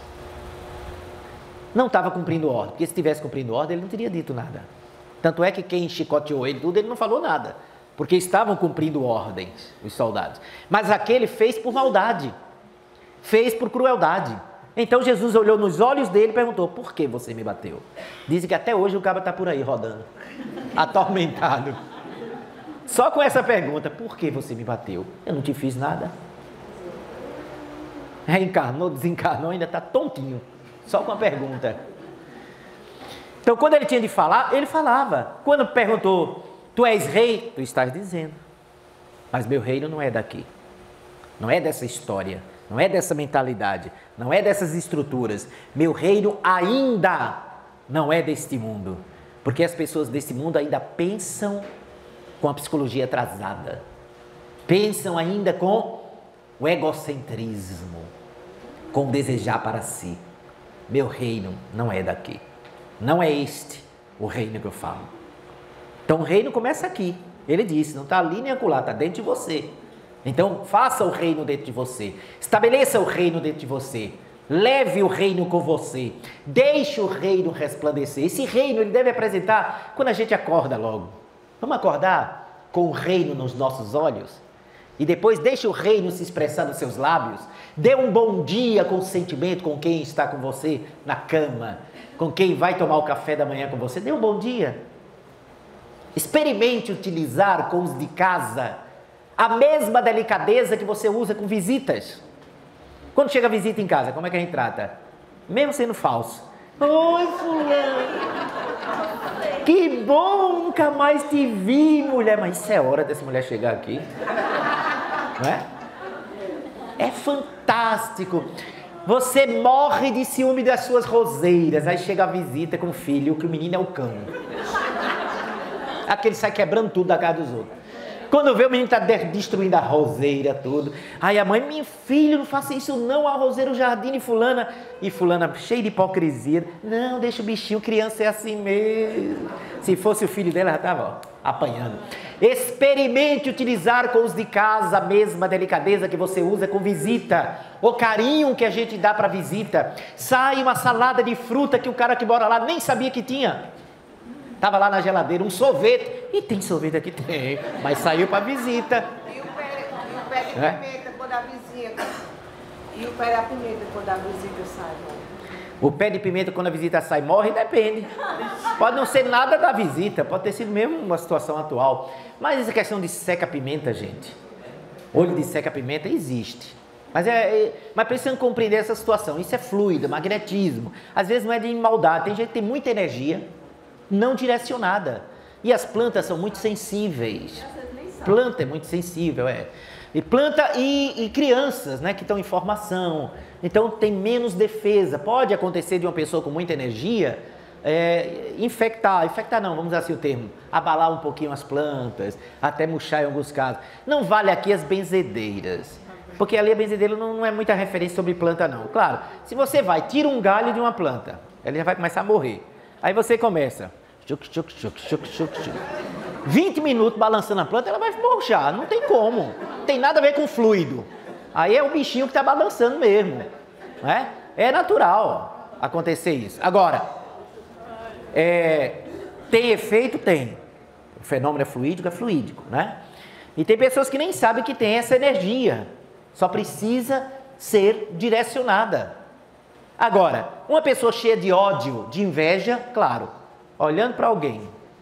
Não estava cumprindo ordem, porque se estivesse cumprindo ordem, ele não teria dito nada. Tanto é que quem chicoteou ele tudo, ele não falou nada, porque estavam cumprindo ordens, os soldados. Mas aquele fez por maldade, fez por crueldade. Então Jesus olhou nos olhos dele e perguntou: por que você me bateu? Dizem que até hoje o cabra está por aí rodando, atormentado. Só com essa pergunta: por que você me bateu? Eu não te fiz nada. Reencarnou, desencarnou, ainda está tontinho, só com a pergunta. Então quando ele tinha de falar, ele falava. Quando perguntou: tu és rei? Tu estás dizendo. Mas meu reino não é daqui, não é dessa história, não é dessa mentalidade, não é dessas estruturas. Meu reino ainda não é deste mundo, porque as pessoas deste mundo ainda pensam com a psicologia atrasada, pensam ainda com o egocentrismo, com o desejar para si. Meu reino não é daqui, não é este o reino que eu falo. Então o reino começa aqui. Ele disse, não está ali nem acolá, está dentro de você. Então faça o reino dentro de você, estabeleça o reino dentro de você, leve o reino com você, deixe o reino resplandecer. Esse reino ele deve apresentar quando a gente acorda logo. Vamos acordar com o reino nos nossos olhos? E depois deixe o reino se expressar nos seus lábios. Dê um bom dia com sentimento com quem está com você na cama, com quem vai tomar o café da manhã com você. Dê um bom dia. Experimente utilizar com os de casa a mesma delicadeza que você usa com visitas. Quando chega a visita em casa, como é que a gente trata? Mesmo sendo falso. Oi, fulano. Que bom, nunca mais te vi, mulher. Mas isso é hora dessa mulher chegar aqui. Não é? É fantástico. Você morre de ciúme das suas roseiras. Aí chega a visita com o filho, que o menino é o cão. Aquele sai quebrando tudo da casa dos outros. Quando vê o menino está destruindo a roseira, tudo. Aí a mãe: meu filho, não faça isso não, a roseira, o jardim de fulana. E fulana, cheia de hipocrisia: não, deixa o bichinho, criança é assim mesmo. Se fosse o filho dela, já estava apanhando. Experimente utilizar com os de casa a mesma delicadeza que você usa com visita. O carinho que a gente dá para visita. Sai uma salada de fruta que o cara que mora lá nem sabia que tinha. Estava lá na geladeira, um sorvete. E tem sorvete aqui? Tem. Mas saiu para visita. E o pé de pimenta quando a visita. E o pé da pimenta quando a visita sai. O pé de pimenta quando a visita sai morre? Depende. Pode não ser nada da visita, pode ter sido mesmo uma situação atual. Mas essa questão de seca-pimenta, gente, olho de seca-pimenta existe. Mas precisam compreender essa situação. Isso é fluido, magnetismo. Às vezes não é de maldade. Tem gente que tem muita energia não direcionada. E as plantas são muito sensíveis. Planta é muito sensível, E planta e crianças, né, que estão em formação. Então tem menos defesa. Pode acontecer de uma pessoa com muita energia infectar não, vamos usar assim o termo, abalar um pouquinho as plantas, até murchar em alguns casos. Não vale aqui as benzedeiras, porque ali a benzedeira não é muita referência sobre planta não. Claro, se você tira um galho de uma planta, ela já vai começar a morrer. Aí você começa, 20 minutos balançando a planta, ela vai murchar, não tem como, não tem nada a ver com fluido. Aí é o bichinho que está balançando mesmo, né? É natural acontecer isso. Agora, tem efeito? Tem. O fenômeno é fluídico, né? E tem pessoas que nem sabem que tem essa energia, só precisa ser direcionada. Agora, uma pessoa cheia de ódio, de inveja, claro, olhando para alguém,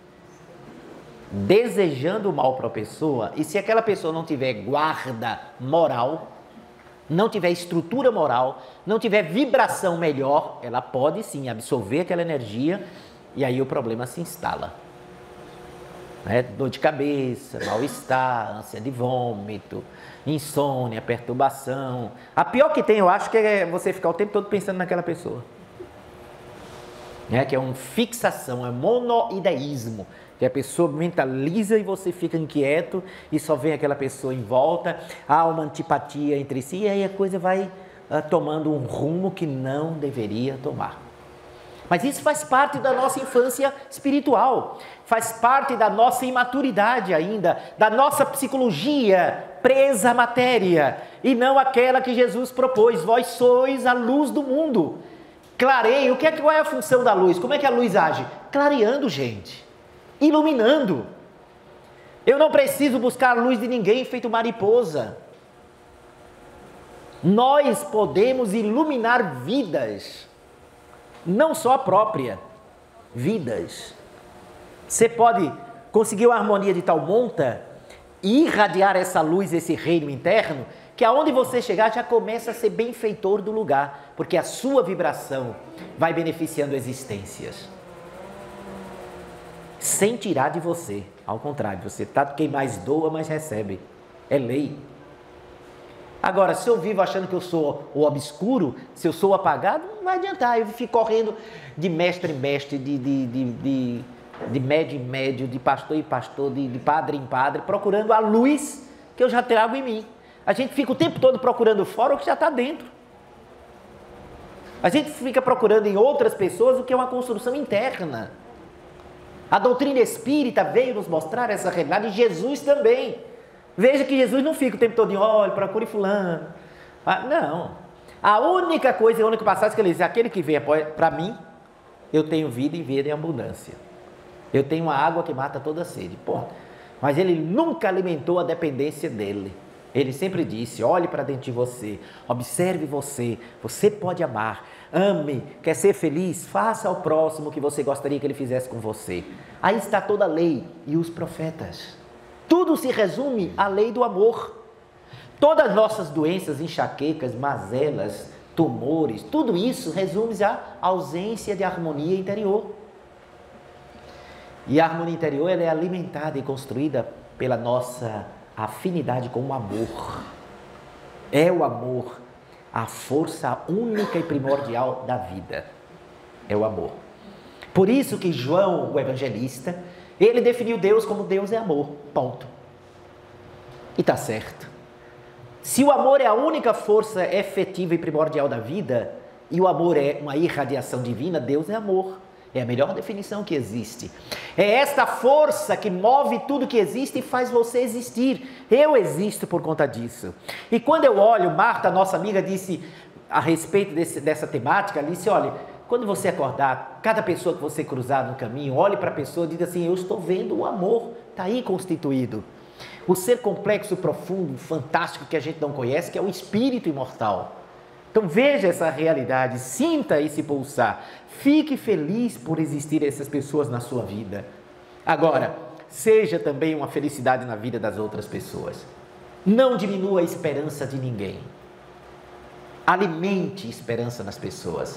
desejando o mal para a pessoa, e se aquela pessoa não tiver guarda moral, não tiver estrutura moral, não tiver vibração melhor, ela pode sim absorver aquela energia e aí o problema se instala. Dor de cabeça, mal-estar, ânsia de vômito, insônia, perturbação. A pior que tem, eu acho, que é você ficar o tempo todo pensando naquela pessoa. Que é uma fixação, é monoideísmo. Que a pessoa mentaliza e você fica inquieto e só vem aquela pessoa em volta. Há uma antipatia entre si e aí a coisa vai tomando um rumo que não deveria tomar. Mas isso faz parte da nossa infância espiritual, faz parte da nossa imaturidade ainda, da nossa psicologia presa à matéria, e não aquela que Jesus propôs. Vós sois a luz do mundo. Clareia. Qual é a função da luz? Como é que a luz age? Clareando, gente, iluminando. Eu não preciso buscar a luz de ninguém feito mariposa. Nós podemos iluminar vidas, não só a própria, vidas. Você pode conseguir uma harmonia de tal monta e irradiar essa luz, esse reino interno, que aonde você chegar já começa a ser benfeitor do lugar, porque a sua vibração vai beneficiando existências. Sem tirar de você, ao contrário, você tá, quem mais doa, mais recebe. É lei. Agora, se eu vivo achando que eu sou o obscuro, se eu sou o apagado, não vai adiantar. Eu fico correndo de mestre em mestre, de médio em médio, de pastor em pastor, de padre em padre, procurando a luz que eu já trago em mim. A gente fica o tempo todo procurando fora o que já está dentro. A gente fica procurando em outras pessoas o que é uma construção interna. A doutrina espírita veio nos mostrar essa realidade, e Jesus também. Veja que Jesus não fica o tempo todo em, olha, procure fulano. Não. A única coisa, a única passagem que ele diz, aquele que vem para mim, eu tenho vida e vida em abundância. Eu tenho a água que mata toda a sede. Porra. Mas ele nunca alimentou a dependência dele. Ele sempre disse, olhe para dentro de você, observe você, você pode amar, ame, quer ser feliz, faça ao próximo o que você gostaria que ele fizesse com você. Aí está toda a lei e os profetas. Tudo se resume à lei do amor. Todas as nossas doenças, enxaquecas, mazelas, tumores, tudo isso resume-se à ausência de harmonia interior. E a harmonia interior ela é alimentada e construída pela nossa afinidade com o amor. É o amor a força única e primordial da vida. É o amor. Por isso que João, o evangelista, ele definiu Deus como Deus é amor, ponto. E está certo. Se o amor é a única força efetiva e primordial da vida, e o amor é uma irradiação divina, Deus é amor. É a melhor definição que existe. É esta força que move tudo que existe e faz você existir. Eu existo por conta disso. E quando eu olho, Marta, nossa amiga, disse a respeito dessa temática, ela disse, olha, quando você acordar, cada pessoa que você cruzar no caminho, olhe para a pessoa e diga assim, eu estou vendo o amor, está aí constituído. O ser complexo, profundo, fantástico que a gente não conhece, que é o espírito imortal. Então veja essa realidade, sinta esse pulsar, fique feliz por existir essas pessoas na sua vida. Agora, seja também uma felicidade na vida das outras pessoas. Não diminua a esperança de ninguém. Alimente esperança nas pessoas.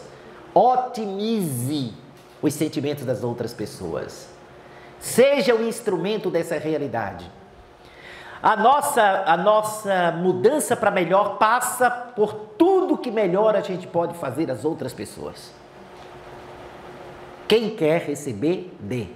Otimize os sentimentos das outras pessoas. Seja o instrumento dessa realidade. A nossa mudança para melhor passa por tudo que melhor a gente pode fazer às outras pessoas. Quem quer receber, dê.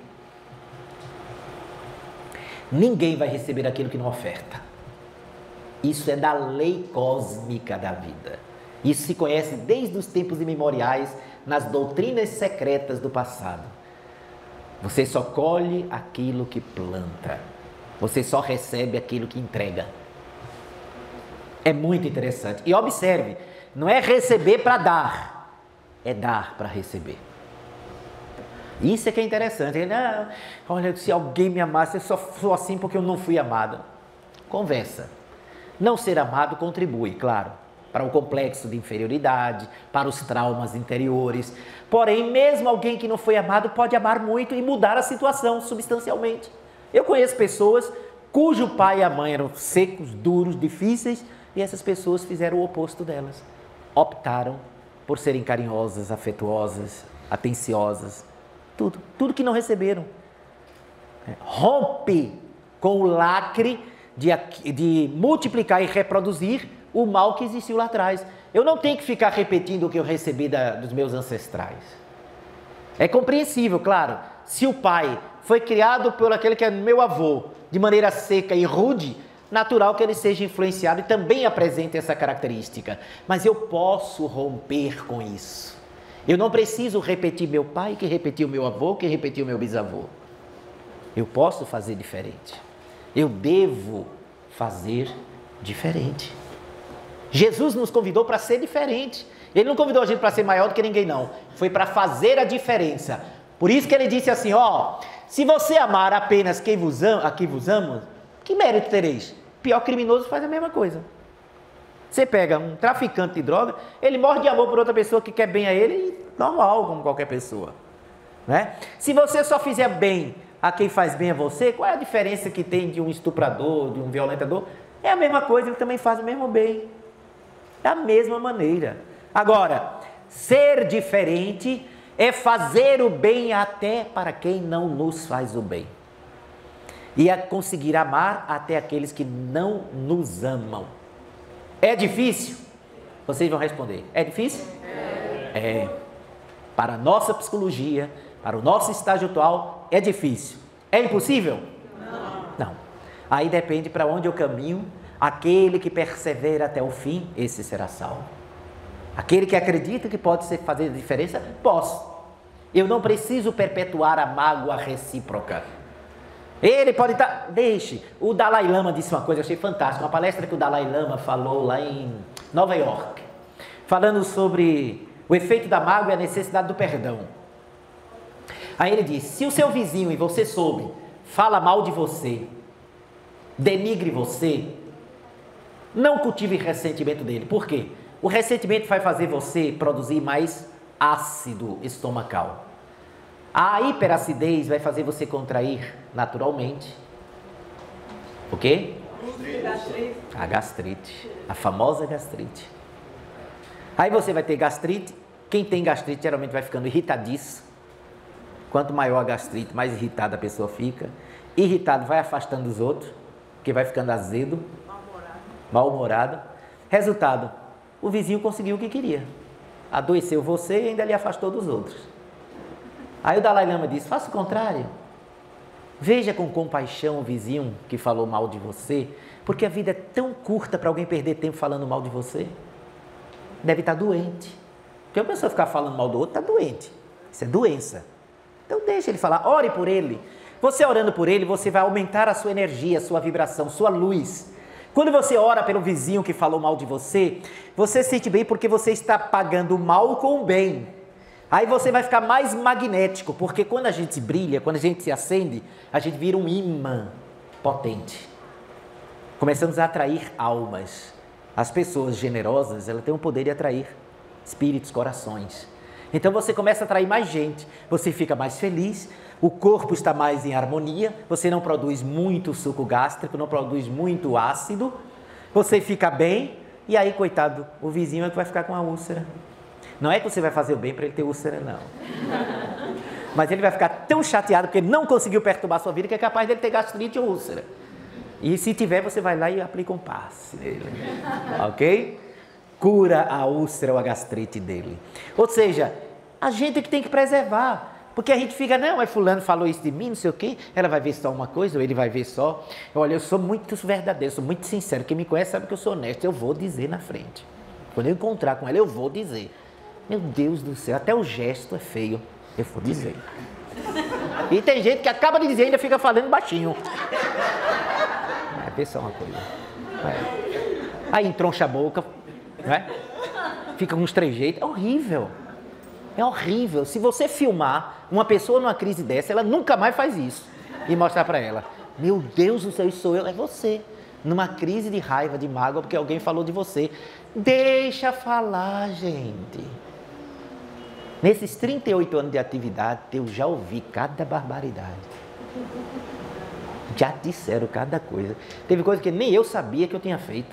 Ninguém vai receber aquilo que não oferta. Isso é da lei cósmica da vida. Isso se conhece desde os tempos imemoriais, nas doutrinas secretas do passado. Você só colhe aquilo que planta. Você só recebe aquilo que entrega. É muito interessante. E observe, não é receber para dar, é dar para receber. Isso é que é interessante. Não, olha, se alguém me amasse, eu só sou assim porque eu não fui amado. Conversa. Não ser amado contribui, claro, para o complexo de inferioridade, para os traumas interiores. Porém, mesmo alguém que não foi amado pode amar muito e mudar a situação substancialmente. Eu conheço pessoas cujo pai e a mãe eram secos, duros, difíceis, e essas pessoas fizeram o oposto delas. Optaram por serem carinhosas, afetuosas, atenciosas, tudo que não receberam. Rompe com o lacre de multiplicar e reproduzir o mal que existiu lá atrás. Eu não tenho que ficar repetindo o que eu recebi dos meus ancestrais. É compreensível, claro, se o pai foi criado por aquele que é meu avô, de maneira seca e rude, natural que ele seja influenciado e também apresente essa característica. Mas eu posso romper com isso. Eu não preciso repetir meu pai, que repetiu meu avô, que repetiu meu bisavô. Eu posso fazer diferente. Eu devo fazer diferente. Jesus nos convidou para ser diferente. Ele não convidou a gente para ser maior do que ninguém, não. Foi para fazer a diferença. Por isso que ele disse assim, ó, se você amar apenas quem vos ama, que mérito tereis? O pior criminoso faz a mesma coisa. Você pega um traficante de droga, ele morre de amor por outra pessoa que quer bem a ele, normal, como qualquer pessoa. Né? Se você só fizer bem a quem faz bem a você, qual é a diferença que tem de um estuprador, de um violentador? É a mesma coisa, ele também faz o mesmo bem. Da mesma maneira. Agora, ser diferente é fazer o bem até para quem não nos faz o bem. E é conseguir amar até aqueles que não nos amam. É difícil? Vocês vão responder. É difícil? É. Para a nossa psicologia, para o nosso estágio atual, é difícil. É impossível? Não. Aí depende para onde eu caminho. Aquele que persevera até o fim, esse será salvo. Aquele que acredita que pode fazer a diferença, posso. Eu não preciso perpetuar a mágoa recíproca. Ele pode estar... Deixe. O Dalai Lama disse uma coisa, eu achei fantástica. Uma palestra que o Dalai Lama falou lá em Nova York. Falando sobre o efeito da mágoa e a necessidade do perdão. Aí ele disse, se o seu vizinho, e você soube, fala mal de você, denigre você, não cultive ressentimento dele. Por quê? O ressentimento vai fazer você produzir mais ácido estomacal. A hiperacidez vai fazer você contrair naturalmente. O quê? A gastrite. A famosa gastrite. Aí você vai ter gastrite. Quem tem gastrite geralmente vai ficando irritadiço. Quanto maior a gastrite, mais irritada a pessoa fica. Irritado vai afastando os outros, porque vai ficando azedo, mal-humorado. Resultado, o vizinho conseguiu o que queria. Adoeceu você e ainda lhe afastou dos outros. Aí o Dalai Lama disse, faça o contrário. Veja com compaixão o vizinho que falou mal de você, porque a vida é tão curta para alguém perder tempo falando mal de você. Deve estar doente. Porque a pessoa ficar falando mal do outro está doente. Isso é doença. Então deixa ele falar, ore por ele. Você orando por ele, você vai aumentar a sua energia, a sua vibração, sua luz. Quando você ora pelo vizinho que falou mal de você, você se sente bem porque você está pagando o mal com o bem. Aí você vai ficar mais magnético, porque quando a gente brilha, quando a gente se acende, a gente vira um imã potente. Começamos a atrair almas. As pessoas generosas, elas têm o poder de atrair espíritos, corações. Então você começa a atrair mais gente, você fica mais feliz, o corpo está mais em harmonia, você não produz muito suco gástrico, não produz muito ácido, você fica bem, e aí, coitado, o vizinho é que vai ficar com a úlcera. Não é que você vai fazer o bem para ele ter úlcera, não. Mas ele vai ficar tão chateado porque ele não conseguiu perturbar a sua vida que é capaz dele ter gastrite ou úlcera. E se tiver, você vai lá e aplica um passe nele. Ok? Cura a úlcera ou a gastrite dele. Ou seja, a gente que tem que preservar. Porque a gente fica, não, mas fulano falou isso de mim, não sei o quê. Ela vai ver só uma coisa, ou ele vai ver só. Olha, eu sou muito verdadeiro, sou muito sincero. Quem me conhece sabe que eu sou honesto. Eu vou dizer na frente. Quando eu encontrar com ela, eu vou dizer. Meu Deus do céu, até o gesto é feio. Eu vou dizer. E tem gente que acaba de dizer e ainda fica falando baixinho. Pensa uma coisa. Aí entroncha a boca, né? Fica com uns trejeitos. É horrível. É horrível. Se você filmar uma pessoa numa crise dessa, ela nunca mais faz isso. E mostrar para ela. Meu Deus do céu, isso sou eu. É você. Numa crise de raiva, de mágoa, porque alguém falou de você. Deixa falar, gente. Nesses 38 anos de atividade, eu já ouvi cada barbaridade. Já disseram cada coisa. Teve coisa que nem eu sabia que eu tinha feito.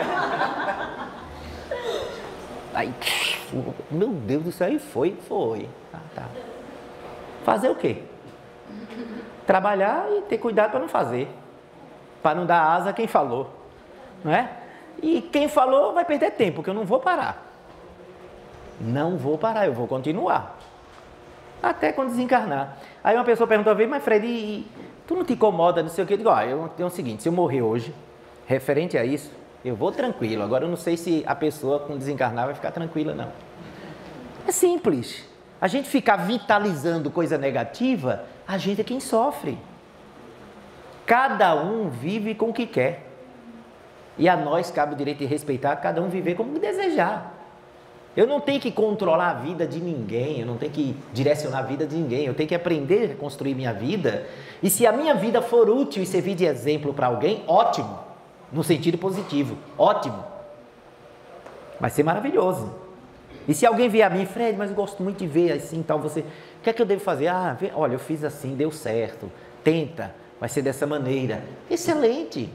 Aí, meu Deus do céu, aí foi. Tá. Fazer o quê? Trabalhar e ter cuidado para não fazer. Para não dar asa a quem falou. Não é? E quem falou vai perder tempo, porque eu não vou parar. Não vou parar, eu vou continuar. Até quando desencarnar. Aí uma pessoa perguntou a mim, mas Fred, tu não te incomoda, não sei o quê? Eu digo, eu tenho o seguinte, se eu morrer hoje, referente a isso, eu vou tranquilo. Agora eu não sei se a pessoa, quando desencarnar, vai ficar tranquila, não. É simples. A gente ficar vitalizando coisa negativa, a gente é quem sofre. Cada um vive com o que quer. E a nós cabe o direito de respeitar, cada um viver como desejar. Eu não tenho que controlar a vida de ninguém, eu não tenho que direcionar a vida de ninguém, eu tenho que aprender a construir minha vida. E se a minha vida for útil e servir de exemplo para alguém, ótimo, no sentido positivo, ótimo. Vai ser maravilhoso. E se alguém vier a mim, Fred, mas eu gosto muito de ver assim, tal, você, o que é que eu devo fazer? Olha, eu fiz assim, deu certo, tenta, vai ser dessa maneira. Excelente.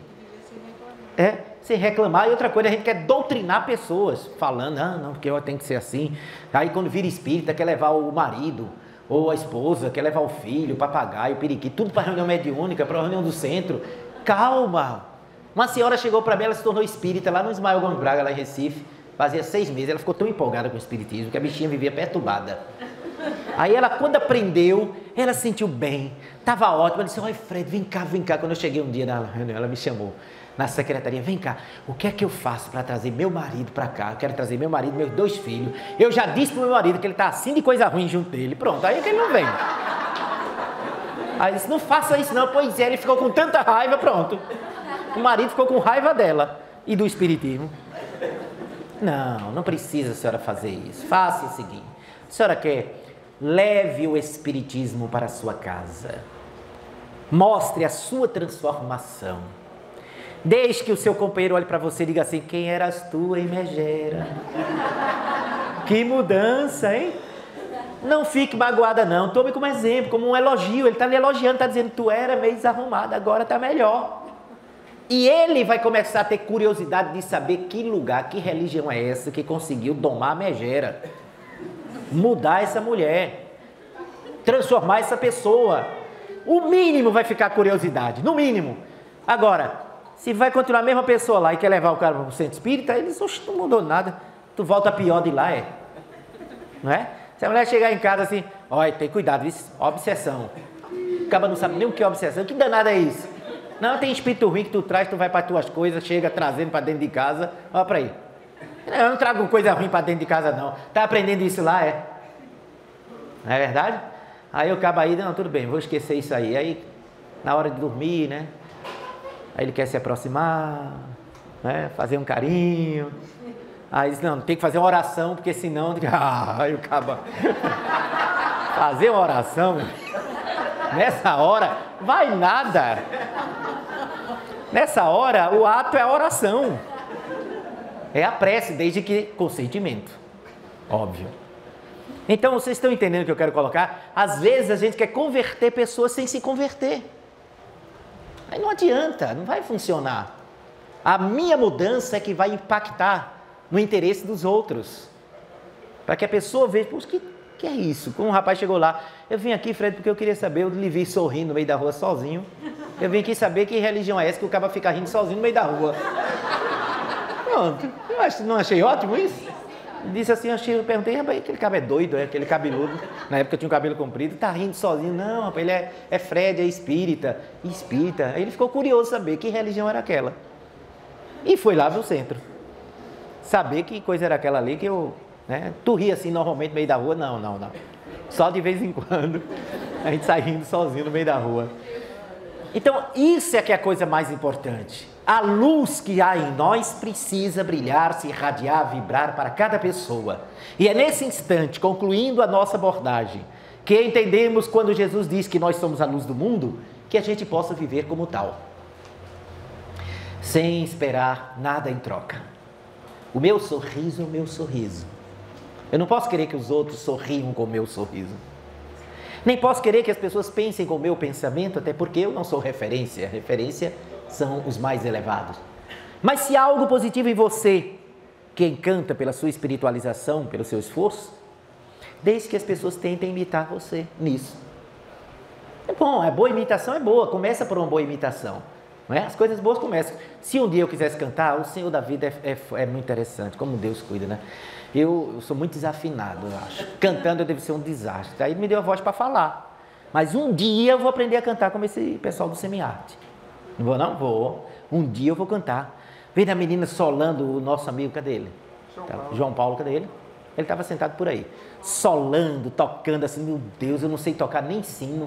Sem reclamar. E outra coisa, a gente quer doutrinar pessoas, falando, não, porque eu tenho que ser assim. Aí quando vira espírita, quer levar o marido, ou a esposa, quer levar o filho, o papagaio, o periquito, tudo para a reunião mediúnica, para a reunião do centro. Calma! Uma senhora chegou para mim, ela se tornou espírita lá no Ismael Gomes Braga, lá em Recife, fazia 6 meses, ela ficou tão empolgada com o espiritismo, que a bichinha vivia perturbada. Aí ela, quando aprendeu, ela se sentiu bem, estava ótima, ela disse, oi Fred, vem cá. Quando eu cheguei um dia na reunião, ela me chamou na secretaria, vem cá, o que é que eu faço para trazer meu marido para cá? Eu quero trazer meu marido, meus 2 filhos. Eu já disse pro meu marido que ele tá assim de coisa ruim junto dele. Pronto, aí é que ele não vem. Aí disse, não faça isso não. Pois é, ele ficou com tanta raiva, pronto. O marido ficou com raiva dela e do espiritismo. Não precisa a senhora fazer isso. Faça o seguinte, a senhora quer, leve o espiritismo para a sua casa. Mostre a sua transformação. Deixe que o seu companheiro olhe para você e diga assim, quem eras tu, hein, megera? Que mudança, hein? Não fique magoada não, tome como exemplo, como um elogio. Ele está lhe elogiando, está dizendo, tu era meio desarrumada, agora está melhor. E ele vai começar a ter curiosidade de saber que lugar, que religião é essa que conseguiu domar a megera. Mudar essa mulher. Transformar essa pessoa. O mínimo vai ficar curiosidade, no mínimo. Agora, se vai continuar a mesma pessoa lá e quer levar o cara para o centro espírita, ele diz, oxe, não mudou nada, tu volta pior de lá, não é? Se a mulher chegar em casa assim, olha, tem cuidado, isso, obsessão. O cara não sabe nem o que é obsessão, que danada é isso? Não, tem espírito ruim que tu traz, tu vai para tuas coisas, chega trazendo para dentro de casa, olha para aí. Eu não trago coisa ruim para dentro de casa não, tá aprendendo isso lá, não é verdade? Aí o cabo aí, não, tudo bem, vou esquecer isso aí. Aí, na hora de dormir, né? Aí ele quer se aproximar, né? Fazer um carinho. Aí diz, não, tem que fazer uma oração, porque senão... aí o cabo... fazer uma oração, nessa hora, vai nada. Nessa hora, o ato é a oração. É a prece, desde que consentimento. Óbvio. Então, vocês estão entendendo o que eu quero colocar? Às vezes a gente quer converter pessoas sem se converter. Aí não adianta, não vai funcionar. A minha mudança é que vai impactar no interesse dos outros. Para que a pessoa veja, poxa, que é isso? Como um rapaz chegou lá, eu vim aqui, Fred, porque eu queria saber, eu lhe vi sorrindo no meio da rua sozinho. Eu vim aqui saber que religião é essa que o cara fica rindo sozinho no meio da rua. Pronto, não achei ótimo isso? Disse assim, eu perguntei, rapaz, aquele cabo é doido, aquele cabeludo, na época eu tinha um cabelo comprido, tá rindo sozinho. Não, rapaz, ele é Fred, é espírita. Espírita. Aí ele ficou curioso saber que religião era aquela. E foi lá pro centro. Saber que coisa era aquela ali que eu... né? Tu ria assim normalmente no meio da rua? Não. Só de vez em quando a gente sai rindo sozinho no meio da rua. Então, isso é que é a coisa mais importante. A luz que há em nós precisa brilhar, se irradiar, vibrar para cada pessoa. E é nesse instante, concluindo a nossa abordagem, que entendemos quando Jesus diz que nós somos a luz do mundo, que a gente possa viver como tal. Sem esperar nada em troca. O meu sorriso é o meu sorriso. Eu não posso querer que os outros sorriam com o meu sorriso. Nem posso querer que as pessoas pensem com o meu pensamento, até porque eu não sou referência. Referência são os mais elevados. Mas se há algo positivo em você, que encanta pela sua espiritualização, pelo seu esforço, desde que as pessoas tentem imitar você nisso. É bom, a boa imitação é boa, começa por uma boa imitação. Não é? As coisas boas começam. Se um dia eu quisesse cantar, o Senhor da vida é muito interessante, como Deus cuida, né? Eu sou muito desafinado, eu acho. Cantando eu devo ser um desastre. Aí me deu a voz para falar. Mas um dia eu vou aprender a cantar como esse pessoal do Semiarte. Não vou, não? Vou. Um dia eu vou cantar. Vem a menina solando o nosso amigo, cadê ele? João Paulo, cadê ele? Ele estava sentado por aí, solando, tocando assim, meu Deus, eu não sei tocar nem sino.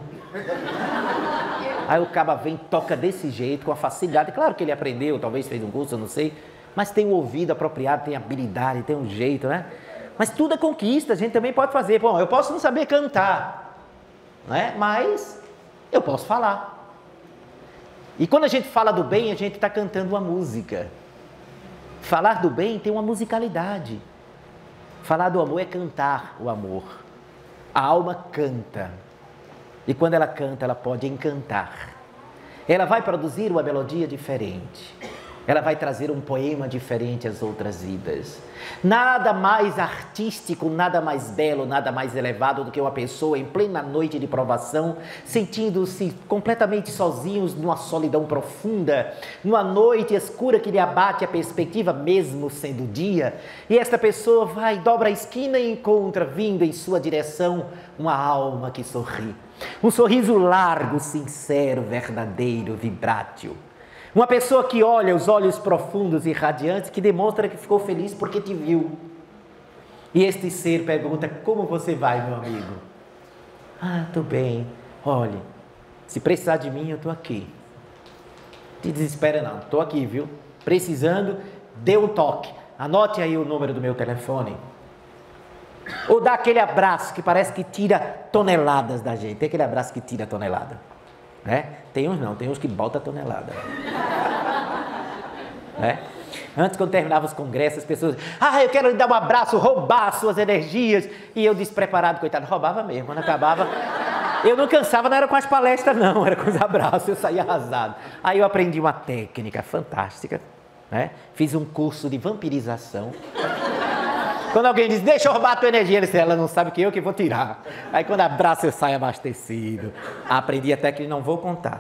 Aí o caba vem, toca desse jeito, com a facilidade. Claro que ele aprendeu, talvez fez um curso, eu não sei. Mas tem um ouvido apropriado, tem habilidade, tem um jeito, né? Mas tudo é conquista, a gente também pode fazer. Bom, eu posso não saber cantar, né? Mas eu posso falar. E quando a gente fala do bem, a gente está cantando uma música. Falar do bem tem uma musicalidade. Falar do amor é cantar o amor. A alma canta. E quando ela canta, ela pode encantar. Ela vai produzir uma melodia diferente. Ela vai trazer um poema diferente às outras vidas. Nada mais artístico, nada mais belo, nada mais elevado do que uma pessoa em plena noite de provação, sentindo-se completamente sozinhos numa solidão profunda, numa noite escura que lhe abate a perspectiva mesmo sendo dia, e esta pessoa vai, dobra a esquina e encontra vindo em sua direção uma alma que sorri. Um sorriso largo, sincero, verdadeiro, vibrátil. Uma pessoa que olha os olhos profundos e radiantes, que demonstra que ficou feliz porque te viu. E este ser pergunta, como você vai, meu amigo? Ah, estou bem. Olhe, se precisar de mim, eu estou aqui. Te desespera não, estou aqui, viu? Precisando, dê um toque. Anote aí o número do meu telefone. Ou dá aquele abraço que parece que tira toneladas da gente. Tem aquele abraço que tira tonelada. Né? Tem uns não, tem uns que botam tonelada. Né? Antes, quando terminava os congressos, as pessoas, eu quero lhe dar um abraço, roubar as suas energias. E eu despreparado, coitado, roubava mesmo. Quando acabava, eu não cansava, não era com as palestras não, era com os abraços, eu saía arrasado. Aí eu aprendi uma técnica fantástica, né? Fiz um curso de vampirização. Quando alguém diz, deixa eu roubar a tua energia, ela não sabe que eu que vou tirar. Aí quando abraça eu saio abastecido. Aprendi até que não vou contar.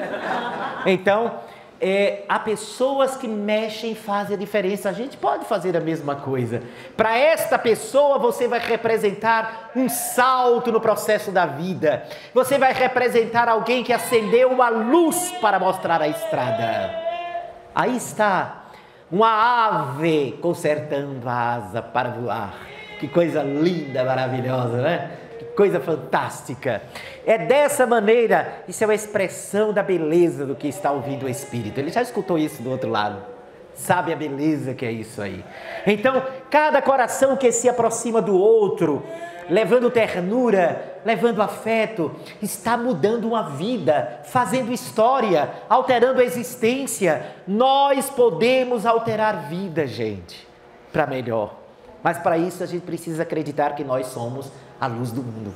Então, há pessoas que mexem e fazem a diferença. A gente pode fazer a mesma coisa. Para esta pessoa você vai representar um salto no processo da vida. Você vai representar alguém que acendeu uma luz para mostrar a estrada. Aí está. Uma ave consertando a asa para voar. Que coisa linda, maravilhosa, né? Que coisa fantástica. É dessa maneira, isso é uma expressão da beleza do que está ouvindo o Espírito. Ele já escutou isso do outro lado. Sabe a beleza que é isso aí. Então, cada coração que se aproxima do outro, levando ternura, levando afeto, está mudando uma vida, fazendo história, alterando a existência. Nós podemos alterar vida, gente, para melhor. Mas para isso a gente precisa acreditar que nós somos a luz do mundo.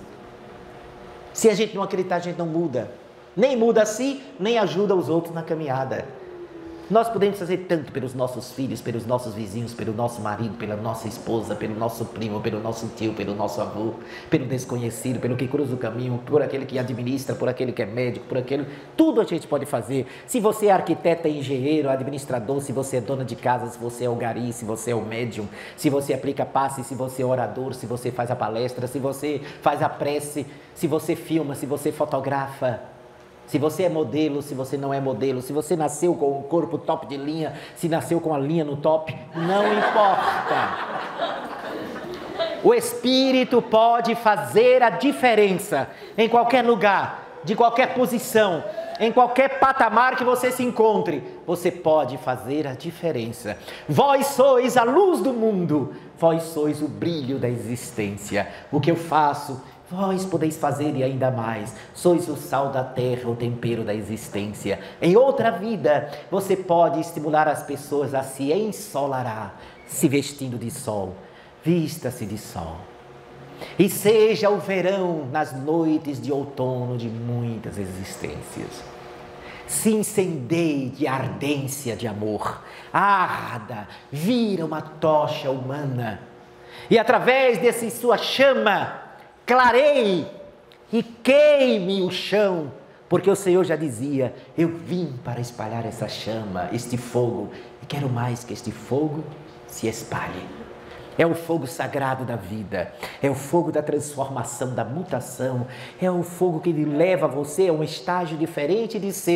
Se a gente não acreditar, a gente não muda. Nem muda a si, nem ajuda os outros na caminhada. Nós podemos fazer tanto pelos nossos filhos, pelos nossos vizinhos, pelo nosso marido, pela nossa esposa, pelo nosso primo, pelo nosso tio, pelo nosso avô, pelo desconhecido, pelo que cruza o caminho, por aquele que administra, por aquele que é médico, por aquele... Tudo a gente pode fazer. Se você é arquiteto, engenheiro, administrador, se você é dona de casa, se você é o gari, se você é o médium, se você aplica passe, se você é orador, se você faz a palestra, se você faz a prece, se você filma, se você fotografa. Se você é modelo, se você não é modelo, se você nasceu com o corpo top de linha, se nasceu com a linha no top, não importa. O Espírito pode fazer a diferença em qualquer lugar, de qualquer posição, em qualquer patamar que você se encontre. Você pode fazer a diferença. Vós sois a luz do mundo, vós sois o brilho da existência. O que eu faço, vós podeis fazer e ainda mais. Sois o sal da terra, o tempero da existência. Em outra vida, você pode estimular as pessoas a se ensolará, se vestindo de sol. Vista-se de sol. E seja o verão nas noites de outono de muitas existências. Se incendeie de ardência de amor. Arda, vira uma tocha humana. E através dessa sua chama, clareie e queime o chão, porque o Senhor já dizia, eu vim para espalhar essa chama, este fogo, e quero mais que este fogo se espalhe. É o fogo sagrado da vida, é o fogo da transformação, da mutação, é o fogo que leva você a um estágio diferente de ser,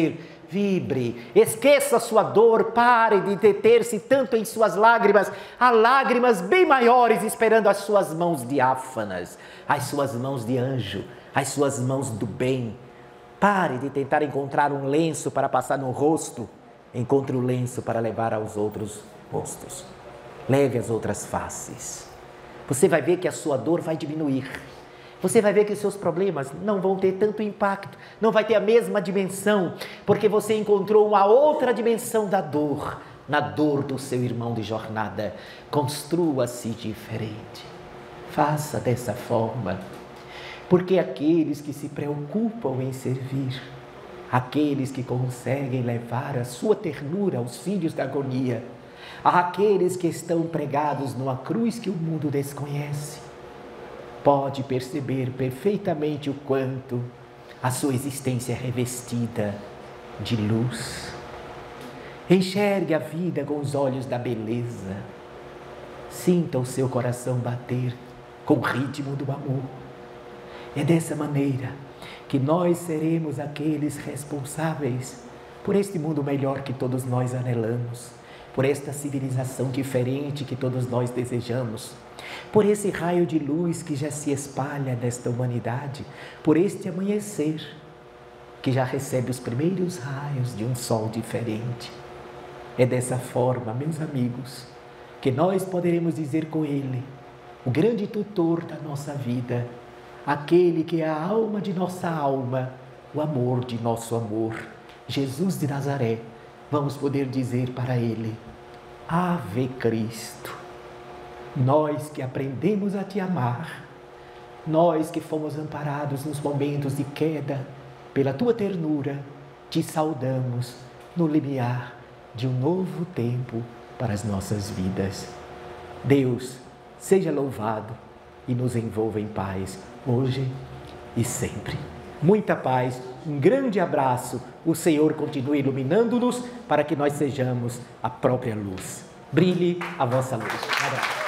vibre, esqueça a sua dor, pare de deter-se tanto em suas lágrimas. Há lágrimas bem maiores esperando as suas mãos diáfanas, as suas mãos de anjo, as suas mãos do bem. Pare de tentar encontrar um lenço para passar no rosto, encontre o lenço para levar aos outros rostos. Leve as outras faces. Você vai ver que a sua dor vai diminuir. Você vai ver que os seus problemas não vão ter tanto impacto, não vai ter a mesma dimensão, porque você encontrou uma outra dimensão da dor, na dor do seu irmão de jornada. Construa-se diferente. Faça dessa forma, porque aqueles que se preocupam em servir, aqueles que conseguem levar a sua ternura aos filhos da agonia, aqueles que estão pregados numa cruz que o mundo desconhece, pode perceber perfeitamente o quanto a sua existência é revestida de luz. Enxergue a vida com os olhos da beleza. Sinta o seu coração bater com o ritmo do amor. É dessa maneira que nós seremos aqueles responsáveis por este mundo melhor que todos nós anelamos, por esta civilização diferente que todos nós desejamos, por esse raio de luz que já se espalha nesta humanidade, por este amanhecer que já recebe os primeiros raios de um sol diferente. É dessa forma, meus amigos, que nós poderemos dizer com Ele, o grande tutor da nossa vida, aquele que é a alma de nossa alma, o amor de nosso amor, Jesus de Nazaré, vamos poder dizer para Ele, Ave Cristo. Nós que aprendemos a Te amar, nós que fomos amparados nos momentos de queda, pela Tua ternura, Te saudamos no limiar de um novo tempo para as nossas vidas. Deus, seja louvado e nos envolva em paz, hoje e sempre. Muita paz, um grande abraço, o Senhor continue iluminando-nos para que nós sejamos a própria luz. Brilhe a vossa luz. Um abraço.